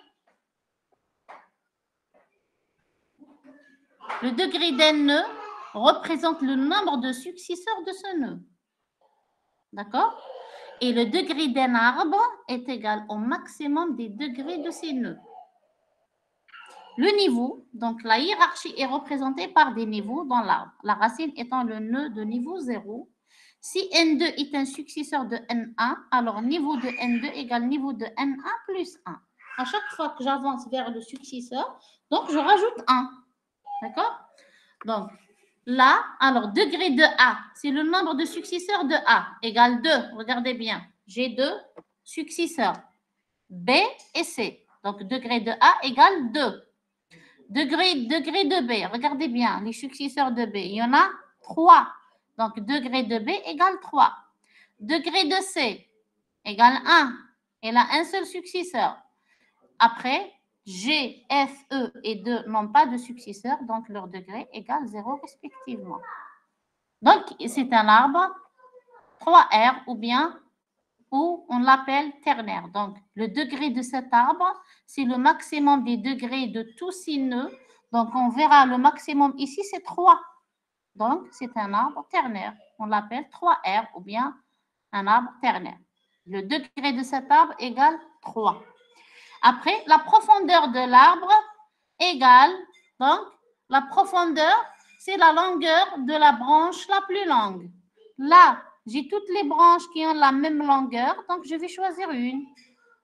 A: Le degré d'un nœud représente le nombre de successeurs de ce nœud. D'accord? Et le degré d'un arbre est égal au maximum des degrés de ces nœuds. Le niveau, donc la hiérarchie est représentée par des niveaux dans l'arbre. La racine étant le nœud de niveau zéro. Si N deux est un successeur de N un, alors niveau de N deux égale niveau de N un plus un. À chaque fois que j'avance vers le successeur, donc je rajoute un. D'accord? Donc, là, alors, degré de A, c'est le nombre de successeurs de A, égale deux. Regardez bien, j'ai deux successeurs, B et C. Donc, degré de A égale deux. Degré, degré de B, regardez bien, les successeurs de B, il y en a trois. Donc, degré de B égale trois. Degré de C égale un. Elle a un seul successeur. Après, G, F, E et deux n'ont pas de successeur, donc leur degré égale zéro respectivement. Donc, c'est un arbre trois R ou bien, ou on l'appelle ternaire. Donc, le degré de cet arbre, c'est le maximum des degrés de tous ces nœuds. Donc, on verra le maximum ici, c'est trois. Donc, c'est un arbre ternaire. On l'appelle trois R ou bien un arbre ternaire. Le degré de cet arbre égale trois. Après, la profondeur de l'arbre égale, donc, la profondeur, c'est la longueur de la branche la plus longue. Là, j'ai toutes les branches qui ont la même longueur, donc je vais choisir une.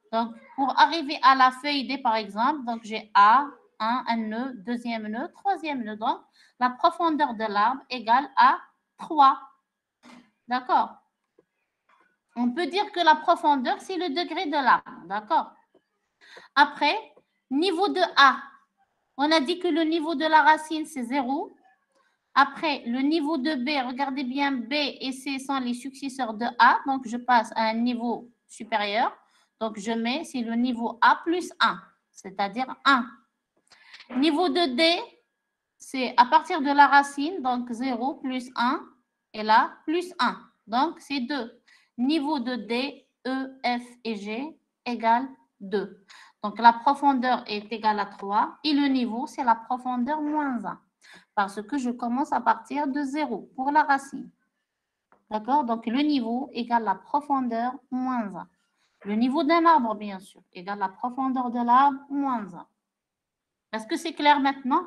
A: Donc, pour arriver à la feuille D, par exemple, donc j'ai A, un, un nœud, deuxième nœud, troisième nœud. Donc, la profondeur de l'arbre égale à trois. D'accord? On peut dire que la profondeur, c'est le degré de l'arbre. D'accord? Après, niveau de A, on a dit que le niveau de la racine, c'est zéro. Après, le niveau de B, regardez bien, B et C sont les successeurs de A. Donc, je passe à un niveau supérieur. Donc, je mets, c'est le niveau A plus un, c'est-à-dire un. Niveau de D, c'est à partir de la racine, donc zéro plus un, et là, plus un. Donc, c'est deux. Niveau de D, E, F et G égale deux. Donc, la profondeur est égale à trois et le niveau, c'est la profondeur moins un. Parce que je commence à partir de zéro pour la racine. D'accord? Donc, le niveau égale la profondeur moins un. Le niveau d'un arbre, bien sûr, égale la profondeur de l'arbre moins un. Est-ce que c'est clair maintenant?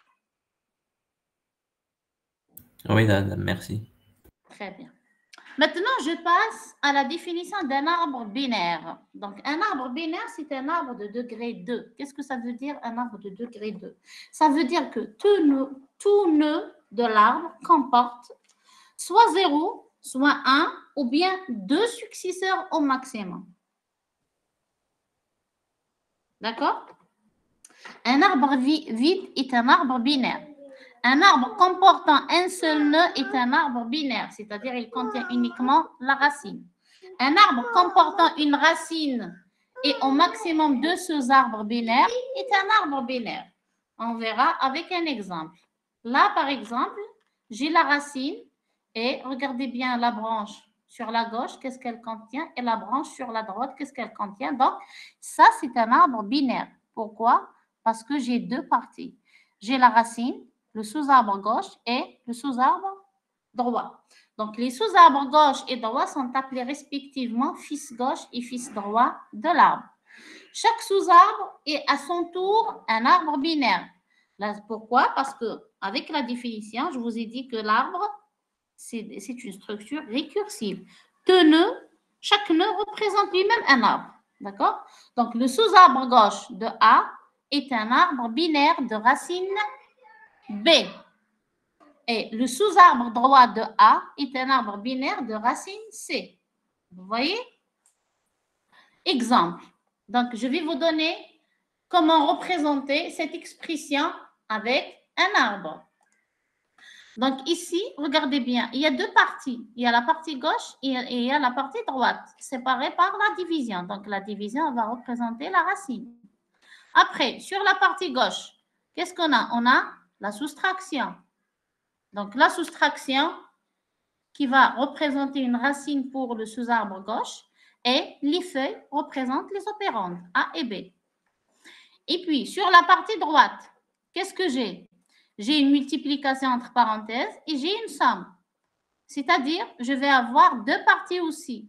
E: Oui, madame, merci.
A: Très bien. Maintenant, je passe à la définition d'un arbre binaire. Donc, un arbre binaire, c'est un arbre de degré deux. Qu'est-ce que ça veut dire, un arbre de degré deux? Ça veut dire que tout nœud, tout nœud de l'arbre comporte soit zéro, soit un, ou bien deux successeurs au maximum. D'accord? Un arbre vide est un arbre binaire. Un arbre comportant un seul nœud est un arbre binaire, c'est-à-dire il contient uniquement la racine. Un arbre comportant une racine et au maximum deux sous-arbres binaires est un arbre binaire. On verra avec un exemple. Là, par exemple, j'ai la racine et regardez bien la branche sur la gauche, qu'est-ce qu'elle contient, et la branche sur la droite, qu'est-ce qu'elle contient. Donc, ça, c'est un arbre binaire. Pourquoi? Parce que j'ai deux parties. J'ai la racine, le sous-arbre gauche et le sous-arbre droit. Donc, les sous-arbres gauche et droit sont appelés respectivement fils gauche et fils droit de l'arbre. Chaque sous-arbre est à son tour un arbre binaire. Là, pourquoi? Parce qu'avec la définition, je vous ai dit que l'arbre, c'est une structure récursive. Deux nœuds, chaque nœud représente lui-même un arbre. D'accord? Donc, le sous-arbre gauche de A est un arbre binaire de racine B. Et le sous-arbre droit de A est un arbre binaire de racine C. Vous voyez? Exemple. Donc, je vais vous donner comment représenter cette expression avec un arbre. Donc, ici, regardez bien, il y a deux parties. Il y a la partie gauche et il y a la partie droite, séparées par la division. Donc, la division va représenter la racine. Après, sur la partie gauche, qu'est-ce qu'on a? On a la soustraction. Donc, la soustraction qui va représenter une racine pour le sous-arbre gauche et les feuilles représentent les opérandes A et B. Et puis, sur la partie droite, qu'est-ce que j'ai? J'ai une multiplication entre parenthèses et j'ai une somme. C'est-à-dire, je vais avoir deux parties aussi.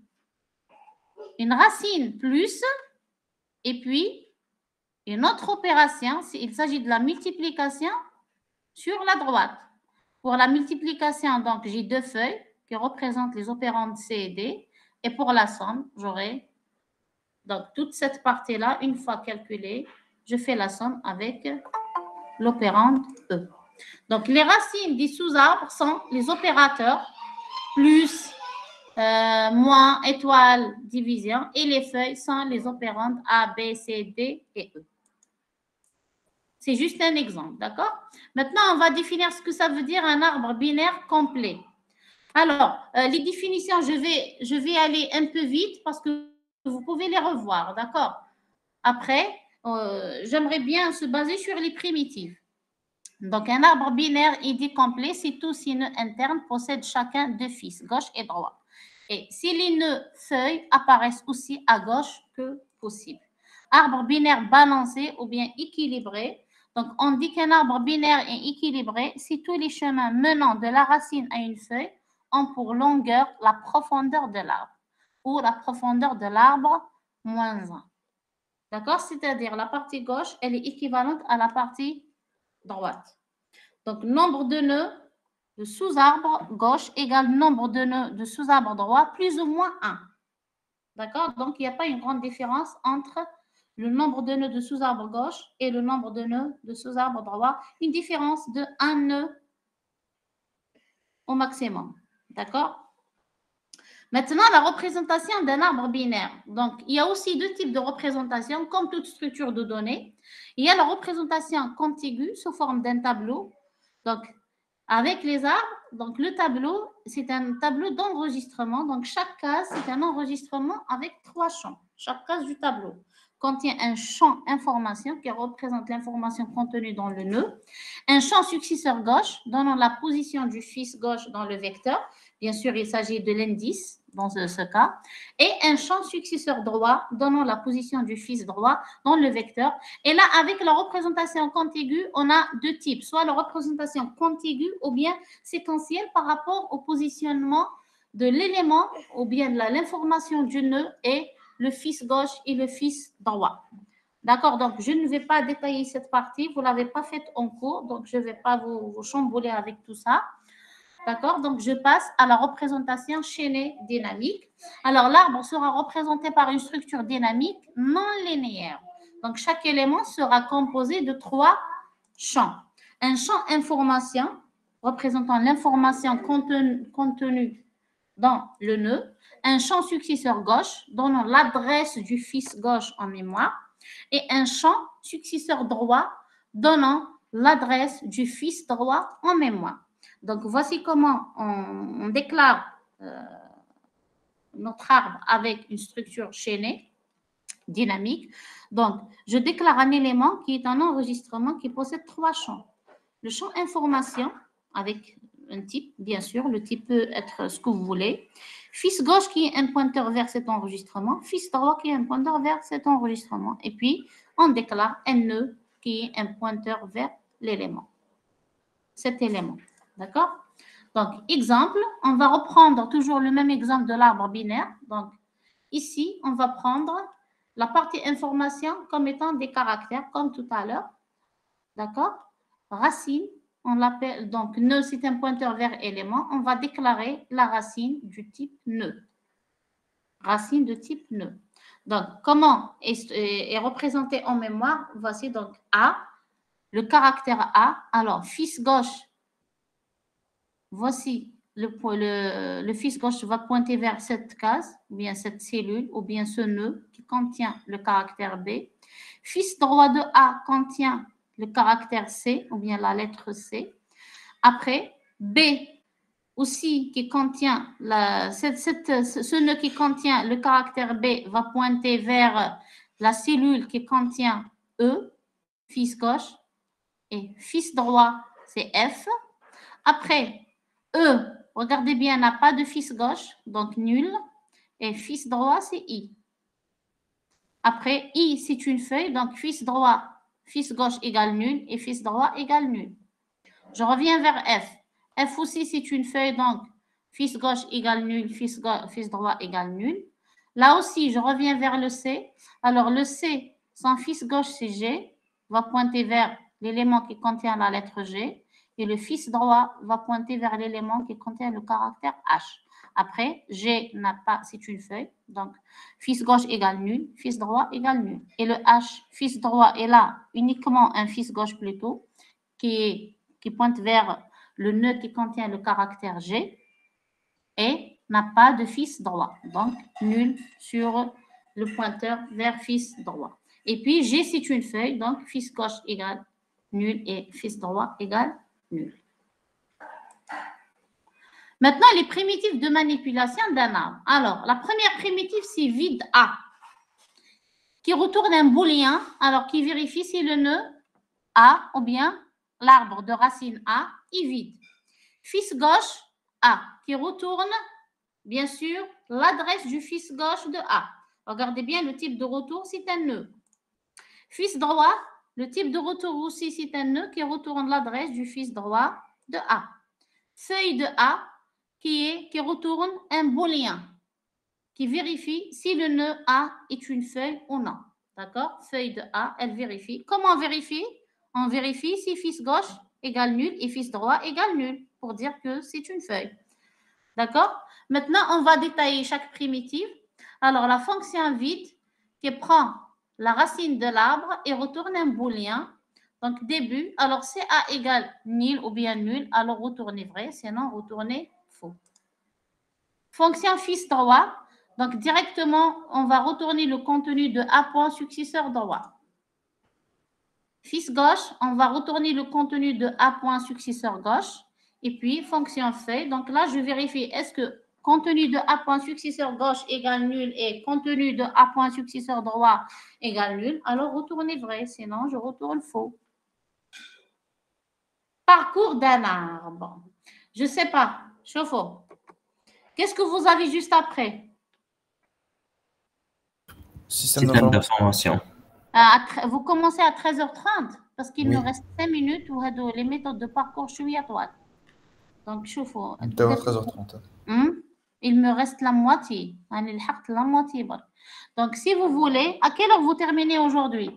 A: Une racine plus et puis une autre opération, il s'agit de la multiplication sur la droite. Pour la multiplication, donc, j'ai deux feuilles qui représentent les opérandes C et D. Et pour la somme, j'aurai donc toute cette partie-là, une fois calculée, je fais la somme avec l'opérande E. Donc, les racines des sous-arbres sont les opérateurs plus, euh, moins, étoile, division. Et les feuilles sont les opérandes A, B, C, D et E. C'est juste un exemple, d'accord? Maintenant, on va définir ce que ça veut dire un arbre binaire complet. Alors, euh, les définitions, je vais, je vais aller un peu vite parce que vous pouvez les revoir, d'accord? Après, euh, j'aimerais bien se baser sur les primitives. Donc, un arbre binaire idée complet, si tous ces nœuds internes possèdent chacun deux fils, gauche et droit. Et si les nœuds feuilles apparaissent aussi à gauche que possible. Arbre binaire balancé ou bien équilibré. Donc, on dit qu'un arbre binaire est équilibré si tous les chemins menant de la racine à une feuille ont pour longueur la profondeur de l'arbre ou la profondeur de l'arbre moins un. D'accord? C'est-à-dire la partie gauche, elle est équivalente à la partie droite. Donc, nombre de nœuds de sous-arbre gauche égale nombre de nœuds de sous-arbre droit plus ou moins un. D'accord? Donc, il n'y a pas une grande différence entre le nombre de nœuds de sous-arbre gauche et le nombre de nœuds de sous-arbre droit. Une différence de un nœud au maximum. D'accord? Maintenant, la représentation d'un arbre binaire. Donc, il y a aussi deux types de représentation, comme toute structure de données. Il y a la représentation contiguë sous forme d'un tableau. Donc, avec les arbres, donc le tableau, c'est un tableau d'enregistrement. Donc, chaque case, c'est un enregistrement avec trois champs. Chaque case du tableau contient un champ information qui représente l'information contenue dans le nœud, un champ successeur gauche donnant la position du fils gauche dans le vecteur. Bien sûr, il s'agit de l'indice dans ce, ce cas, et un champ successeur droit donnant la position du fils droit dans le vecteur. Et là, avec la représentation contiguë, on a deux types, soit la représentation contiguë ou bien séquentielle par rapport au positionnement de l'élément ou bien de l'information du nœud et le fils gauche et le fils droit. D'accord, donc je ne vais pas détailler cette partie, vous ne l'avez pas faite en cours, donc je ne vais pas vous, vous chambouler avec tout ça. D'accord, donc je passe à la représentation chaînée dynamique. Alors l'arbre sera représenté par une structure dynamique non linéaire. Donc chaque élément sera composé de trois champs. Un champ information représentant l'information contenue, contenue dans le nœud, un champ successeur gauche donnant l'adresse du fils gauche en mémoire et un champ successeur droit donnant l'adresse du fils droit en mémoire. Donc, voici comment on, on déclare euh, notre arbre avec une structure chaînée, dynamique. Donc, je déclare un élément qui est un enregistrement qui possède trois champs. Le champ information, avec un type, bien sûr, le type peut être ce que vous voulez. Fils gauche qui est un pointeur vers cet enregistrement, fils droit qui est un pointeur vers cet enregistrement. Et puis, on déclare un nœud qui est un pointeur vers l'élément, cet élément. D'accord? Donc, exemple, on va reprendre toujours le même exemple de l'arbre binaire. Donc, ici, on va prendre la partie information comme étant des caractères, comme tout à l'heure. D'accord? Racine, on l'appelle, donc, nœud, c'est un pointeur vers élément. On va déclarer la racine du type nœud. Racine de type nœud. Donc, comment est, est, est représenté en mémoire? Voici donc A, le caractère A. Alors, fils gauche, voici le, le, le fils gauche va pointer vers cette case, ou bien cette cellule, ou bien ce nœud qui contient le caractère B. Fils droit de A contient le caractère C, ou bien la lettre C. Après, B aussi qui contient, la, cette, cette, ce nœud qui contient le caractère B va pointer vers la cellule qui contient E, fils gauche, et fils droit, c'est F. Après, E, regardez bien, n'a pas de fils gauche, donc nul. Et fils droit, c'est I. Après, I, c'est une feuille, donc fils droit, fils gauche égale nul et fils droit égale nul. Je reviens vers F. F aussi, c'est une feuille, donc fils gauche égale nul, fils, fils droit égale nul. Là aussi, je reviens vers le C. Alors, le C, son fils gauche, c'est G, va pointer vers l'élément qui contient la lettre G. Et le fils droit va pointer vers l'élément qui contient le caractère H. Après, G n'a pas, c'est une feuille. Donc, fils gauche égale nul, fils droit égale nul. Et le H, fils droit, est là uniquement un fils gauche plutôt, qui, qui pointe vers le nœud qui contient le caractère G et n'a pas de fils droit. Donc, nul sur le pointeur vers fils droit. Et puis, G, c'est une feuille. Donc, fils gauche égale nul et fils droit égale nul. Maintenant, les primitives de manipulation d'un arbre. Alors, la première primitive, c'est vide A, qui retourne un booléen, alors qui vérifie si le nœud A ou bien l'arbre de racine A est vide. Fils gauche A, qui retourne, bien sûr, l'adresse du fils gauche de A. Regardez bien, le type de retour, c'est un nœud. Fils droit, le type de retour aussi, c'est un nœud qui retourne l'adresse du fils droit de A. Feuille de A qui, est, qui retourne un booléen qui vérifie si le nœud A est une feuille ou non. D'accord? Feuille de A, elle vérifie. Comment on vérifie? On vérifie si fils gauche égale nul et fils droit égale nul pour dire que c'est une feuille. D'accord? Maintenant, on va détailler chaque primitive. Alors, la fonction vide qui prend la racine de l'arbre et retourne un booléen. Donc, début, alors C A égale nul ou bien nul, alors retournez vrai, sinon retournez faux. Fonction fils droit, donc directement, on va retourner le contenu de A point successeur droit. Fils gauche, on va retourner le contenu de A point successeur gauche. Et puis, fonction fait, donc là, je vérifie, est-ce que contenu de A point successeur gauche égale nul et contenu de A point successeur droit égale nul, alors retournez vrai, sinon je retourne faux. Parcours d'un arbre. Je ne sais pas, chauffe-eau. Qu'est-ce que vous avez juste après?
D: Système
E: Système
D: d'information.
E: d'information.
A: À tre- Vous commencez à treize heures trente parce qu'il
D: Oui.
A: nous reste cinq minutes où les méthodes de parcours شوية طوال. Donc, chauffe-eau.
D: نبداو treize heures trente.
A: Hmm? Il me reste la moitié. أنا لحقت la moitié برك. Donc, si vous voulez, à quelle heure vous terminez aujourd'hui?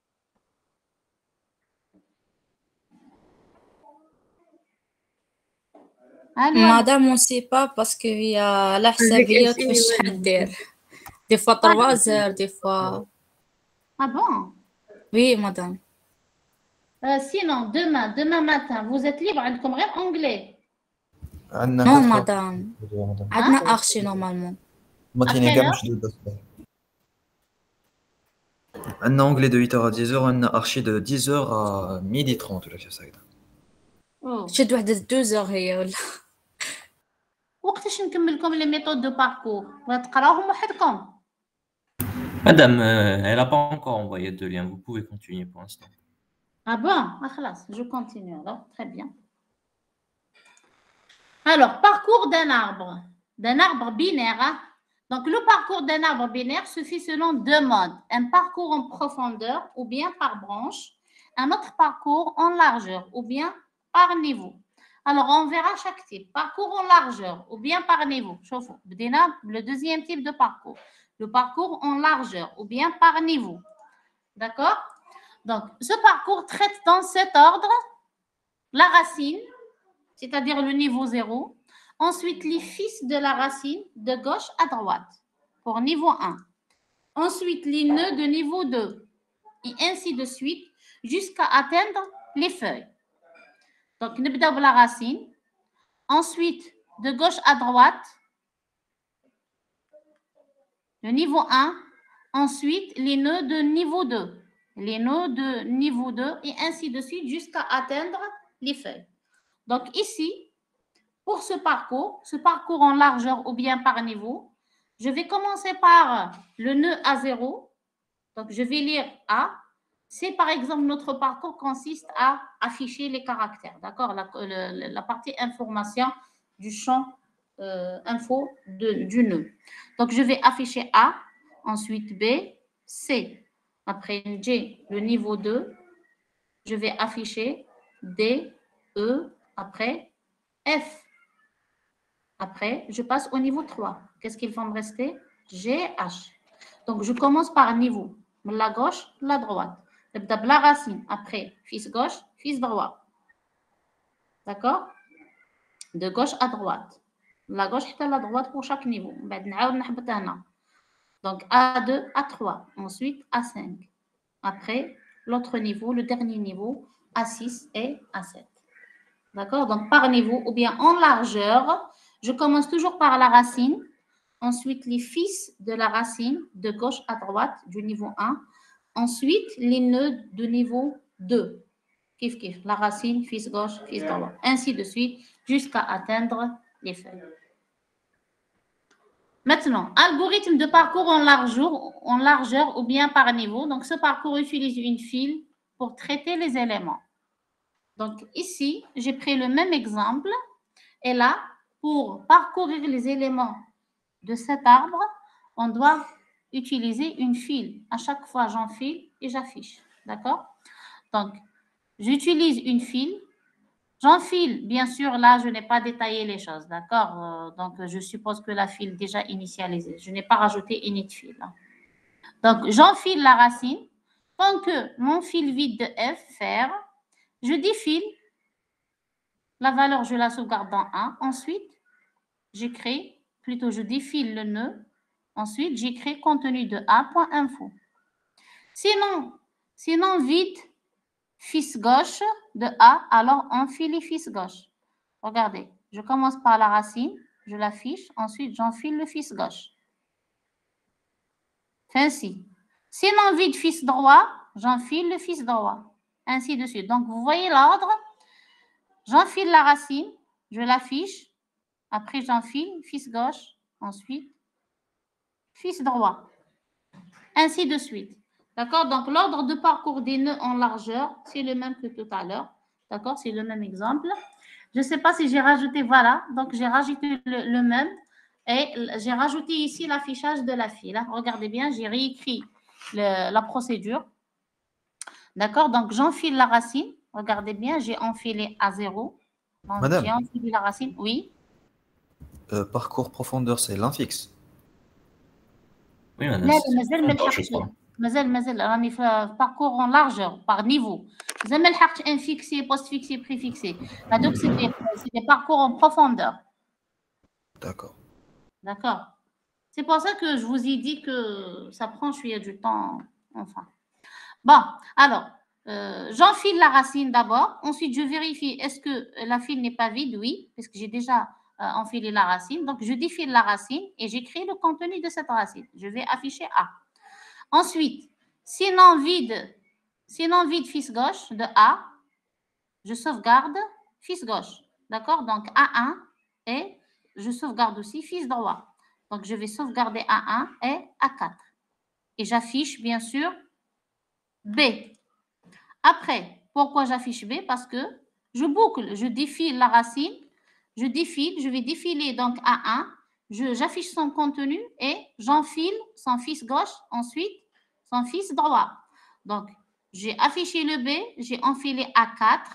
A: Allô, allô.
C: Madame, on ne sait pas parce qu'il y a la حسابية كيفاش شحال دير. Des fois trois heures, des fois.
A: Ah bon?
C: Oui, madame.
A: Euh, sinon, demain, demain matin, vous êtes libre, عندكم غير anglais.
D: عندنا
C: Non,
D: quatre heures.
C: madame.
D: madame.
C: عندنا archi normalement.
D: الماتيني
A: À
D: كاع
A: quelle
D: مش دوله الصباح. عندنا anglais de huit heures à dix heures, عندنا archi de dix heures à midi trente ولا شي هكذا.
A: Oh.
C: شد وحدة deux heures هي ولا.
A: وقتاش نكمل لكم les méthodes de parcours؟ وتقراوهم وحدكم.
E: Madame, euh, elle n'a pas encore envoyé de lien. Vous pouvez continuer pour l'instant.
A: Ah bon? Ah, خلاص, je continue alors. Très bien. Alors, parcours d'un arbre. D'un arbre binaire. Hein? Donc, le parcours d'un arbre binaire se fait selon deux modes. Un parcours en profondeur ou bien par branche. Un autre parcours en largeur ou bien par niveau. Alors, on verra chaque type. Parcours en largeur ou bien par niveau. Chauffons. Le deuxième type de parcours. Le parcours en largeur ou bien par niveau. D'accord? Donc, ce parcours traite dans cet ordre la racine, c'est-à-dire le niveau zéro. Ensuite, les fils de la racine de gauche à droite pour niveau un. Ensuite, les nœuds de niveau deux. Et ainsi de suite jusqu'à atteindre les feuilles. Donc, نبدأ la racine. Ensuite, de gauche à droite, le niveau un. Ensuite, les nœuds de niveau deux. Les nœuds de niveau deux et ainsi de suite jusqu'à atteindre les feuilles. Donc, ici, pour ce parcours, ce parcours en largeur ou bien par niveau, je vais commencer par le nœud A zéro. Donc, je vais lire A. C'est par exemple, notre parcours consiste à afficher les caractères, d'accord, la, la, la partie information du champ euh, info de, du nœud. Donc, je vais afficher A, ensuite B, C. Après G, le niveau deux, je vais afficher D, E, après F. Après, je passe au niveau trois. Qu'est-ce qu'il va me rester? G, H. Donc, je commence par niveau. La gauche, la droite. La racine. Après, fils gauche, fils droit. D'accord? De gauche à droite. La gauche et la droite pour chaque niveau. Donc, A deux, A trois. Ensuite, A cinq. Après, l'autre niveau, le dernier niveau, A six et A sept. D'accord? Donc, par niveau ou bien en largeur, je commence toujours par la racine. Ensuite, les fils de la racine de gauche à droite du niveau un. Ensuite, les nœuds de niveau deux. Kif, kif. La racine, fils gauche, fils droit. Ainsi de suite jusqu'à atteindre les feuilles. Maintenant, algorithme de parcours en largeur, en largeur ou bien par niveau. Donc, ce parcours utilise une file pour traiter les éléments. Donc, ici, j'ai pris le même exemple. Et là, pour parcourir les éléments de cet arbre, on doit utiliser une file. À chaque fois, j'enfile et j'affiche. D'accord? Donc, j'utilise une file. J'enfile, bien sûr, là, je n'ai pas détaillé les choses. D'accord? Euh, donc, je suppose que la file est déjà initialisée. Je n'ai pas rajouté init file. Donc, j'enfile la racine. Tant que mon fil vide de F, faire, je défile. La valeur, je la sauvegarde dans un. Ensuite, je crée, plutôt je défile le nœud Ensuite, j'écris contenu de A.info. Sinon, sinon vide fils gauche de A, alors on file les fils gauche. Regardez, je commence par la racine, je l'affiche, ensuite j'enfile le fils gauche. Ainsi. Sinon vide fils droit, j'enfile le fils droit. Ainsi de suite. Donc, vous voyez l'ordre. J'enfile la racine, je l'affiche, après j'enfile fils gauche, ensuite fils droit. Ainsi de suite. D'accord? Donc, l'ordre de parcours des nœuds en largeur, c'est le même que tout à l'heure. D'accord? C'est le même exemple. Je ne sais pas si j'ai rajouté, voilà. Donc, j'ai rajouté le, le même. Et j'ai rajouté ici l'affichage de la file. Là, regardez bien, j'ai réécrit le, la procédure. D'accord? Donc, j'enfile la racine. Regardez bien, j'ai enfilé à zéro. Donc,
D: Madame.
A: j'ai enfilé la racine. Oui.
D: Euh, parcours profondeur, c'est l'infixe.
E: Oui, madame.
A: لا
E: c'est-
A: لا مازال ما
E: je
A: لحقتش
E: crois.
A: مازال مازال راني في باركور اون لارجور باغ نيفو مازال ما لحقتش ان فيكسي بوست فيكسي بري فيكسي هذوك سي دي سي دي باركور اون بروفوندeur.
D: D'accord.
A: D'accord. C'est pour ça que je vous ai dit que ça prend je suis du temps enfin. Bon, alors euh, j'enfile la racine d'abord, ensuite je vérifie est-ce que la file n'est pas vide, oui, parce que j'ai déjà euh, enfilé la racine, donc je défile la racine et j'écris le contenu de cette racine. Je vais afficher A. Ensuite, sinon vide, sinon vide fils gauche de A, je sauvegarde fils gauche. D'accord? Donc A un et je sauvegarde aussi fils droit. Donc je vais sauvegarder A un et A quatre. Et j'affiche bien sûr B. Après, pourquoi j'affiche B? Parce que je boucle, je défile la racine, je défile, je vais défiler donc A un, j'affiche son contenu et j'enfile son fils gauche, ensuite son fils droit. Donc, j'ai affiché le B, j'ai enfilé A quatre,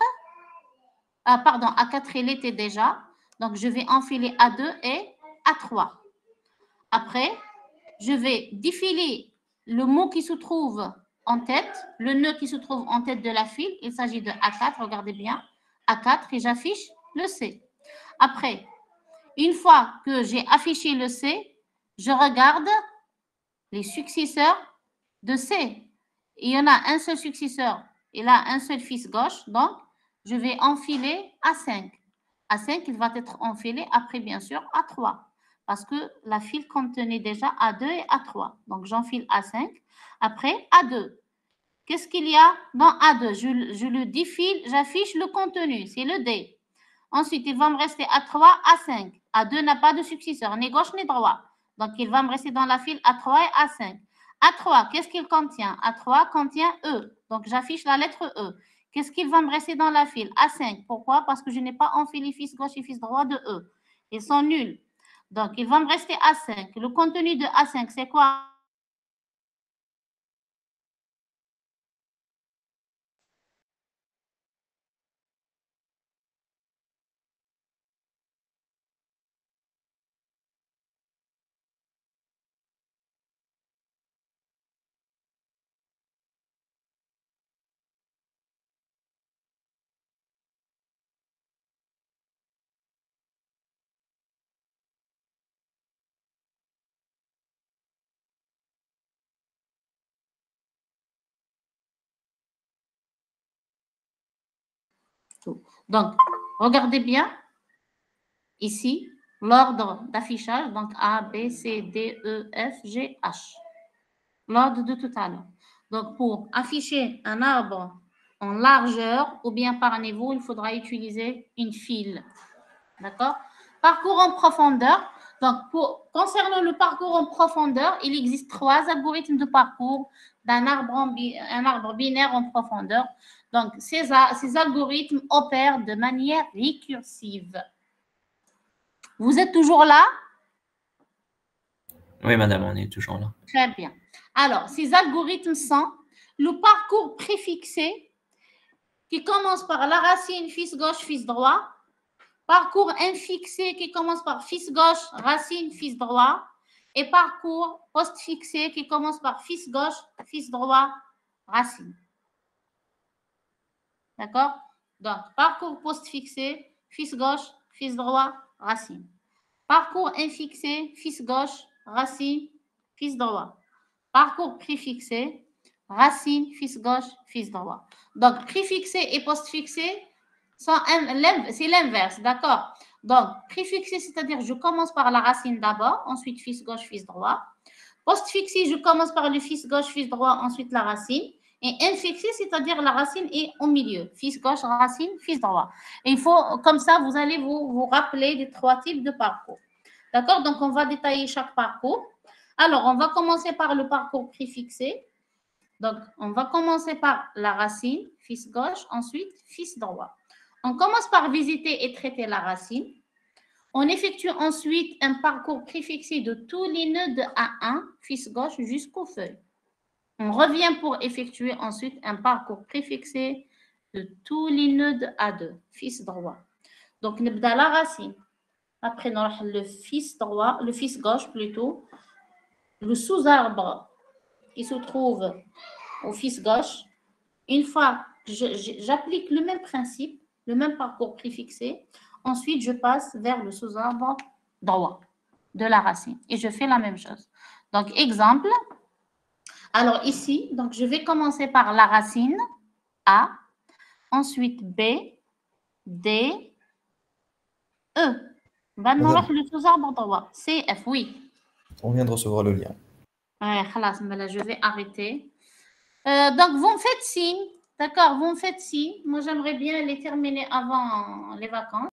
A: ah, pardon, A quatre, il était déjà, donc je vais enfiler A deux et A trois. Après, je vais défiler le mot qui se trouve en tête, le nœud qui se trouve en tête de la file, il s'agit de A quatre, regardez bien, A quatre, et j'affiche le C. Après, une fois que j'ai affiché le C, je regarde les successeurs de C. Il y en a un seul successeur, il a un seul fils gauche, donc je vais enfiler A cinq. A cinq, il va être enfilé après, bien sûr, A trois. Parce que la file contenait déjà A deux et A trois. Donc, j'enfile A cinq. Après, A deux. Qu'est-ce qu'il y a dans A deux? je, je le défile, j'affiche le contenu, c'est le D. Ensuite, il va me rester A trois, A cinq. A deux n'a pas de successeur, ni gauche ni droit. Donc, il va me rester dans la file A trois et A cinq. A trois, qu'est-ce qu'il contient? A trois contient E. Donc, j'affiche la lettre E. Qu'est-ce qu'il va me rester dans la file? A cinq. Pourquoi? Parce que je n'ai pas enfilé fils gauche et fils droit de E. Ils sont nuls. Donc, il va me rester A cinq. Le contenu de A cinq, c'est quoi? Donc, regardez bien ici l'ordre d'affichage. Donc, A, B, C, D, E, F, G, H. L'ordre de tout à l'heure. Donc, pour afficher un arbre en largeur ou bien par niveau, il faudra utiliser une file. D'accord? Parcours en profondeur. Donc, pour, concernant le parcours en profondeur, il existe trois algorithmes de parcours d'un arbre, un arbre binaire en profondeur. Donc, ces, ces algorithmes opèrent de manière récursive. Vous êtes toujours là?
E: Oui, madame, on est toujours là.
A: Très bien. Alors, ces algorithmes sont le parcours préfixé qui commence par la racine fils gauche, fils droit. Parcours infixé qui commence par fils gauche, racine, fils droit. Et parcours postfixé qui commence par fils gauche, fils droit, racine. D'accord? Donc, parcours postfixé, fils gauche, fils droit, racine. Parcours infixé, fils gauche, racine, fils droit. Parcours préfixé, racine, fils gauche, fils droit. Donc, préfixé et postfixé, c'est l'inverse, d'accord? Donc, préfixé, c'est-à-dire je commence par la racine d'abord, ensuite fils gauche, fils droit. Postfixé, je commence par le fils gauche, fils droit, ensuite la racine. Et infixé, c'est-à-dire la racine est au milieu. Fils gauche, racine, fils droit. Et il faut, comme ça, vous allez vous, vous rappeler des trois types de parcours. D'accord? Donc, on va détailler chaque parcours. Alors, on va commencer par le parcours préfixé. Donc, on va commencer par la racine, fils gauche, ensuite fils droit. On commence par visiter et traiter la racine. On effectue ensuite un parcours préfixé de tous les nœuds de A un, fils gauche, jusqu'aux feuilles. On revient pour effectuer ensuite un parcours préfixé de tous les nœuds de A deux, fils droit. Donc, on a la racine. Après, on a le fils droit, le fils gauche plutôt, le sous-arbre qui se trouve au fils gauche. Une fois que j'applique le même principe, le même parcours préfixé, ensuite, je passe vers le sous-arbre droit de la racine. Et je fais la même chose. Donc, exemple. Alors, ici, donc, je vais commencer par la racine A, ensuite B, D, E. Maintenant, le sous-arbre droit. C, F, oui.
D: On vient de recevoir le lien.
A: Ouais, je vais arrêter. Euh, donc, vous me faites signe. D'accord, vous me faites signe. Moi, j'aimerais bien les terminer avant les vacances.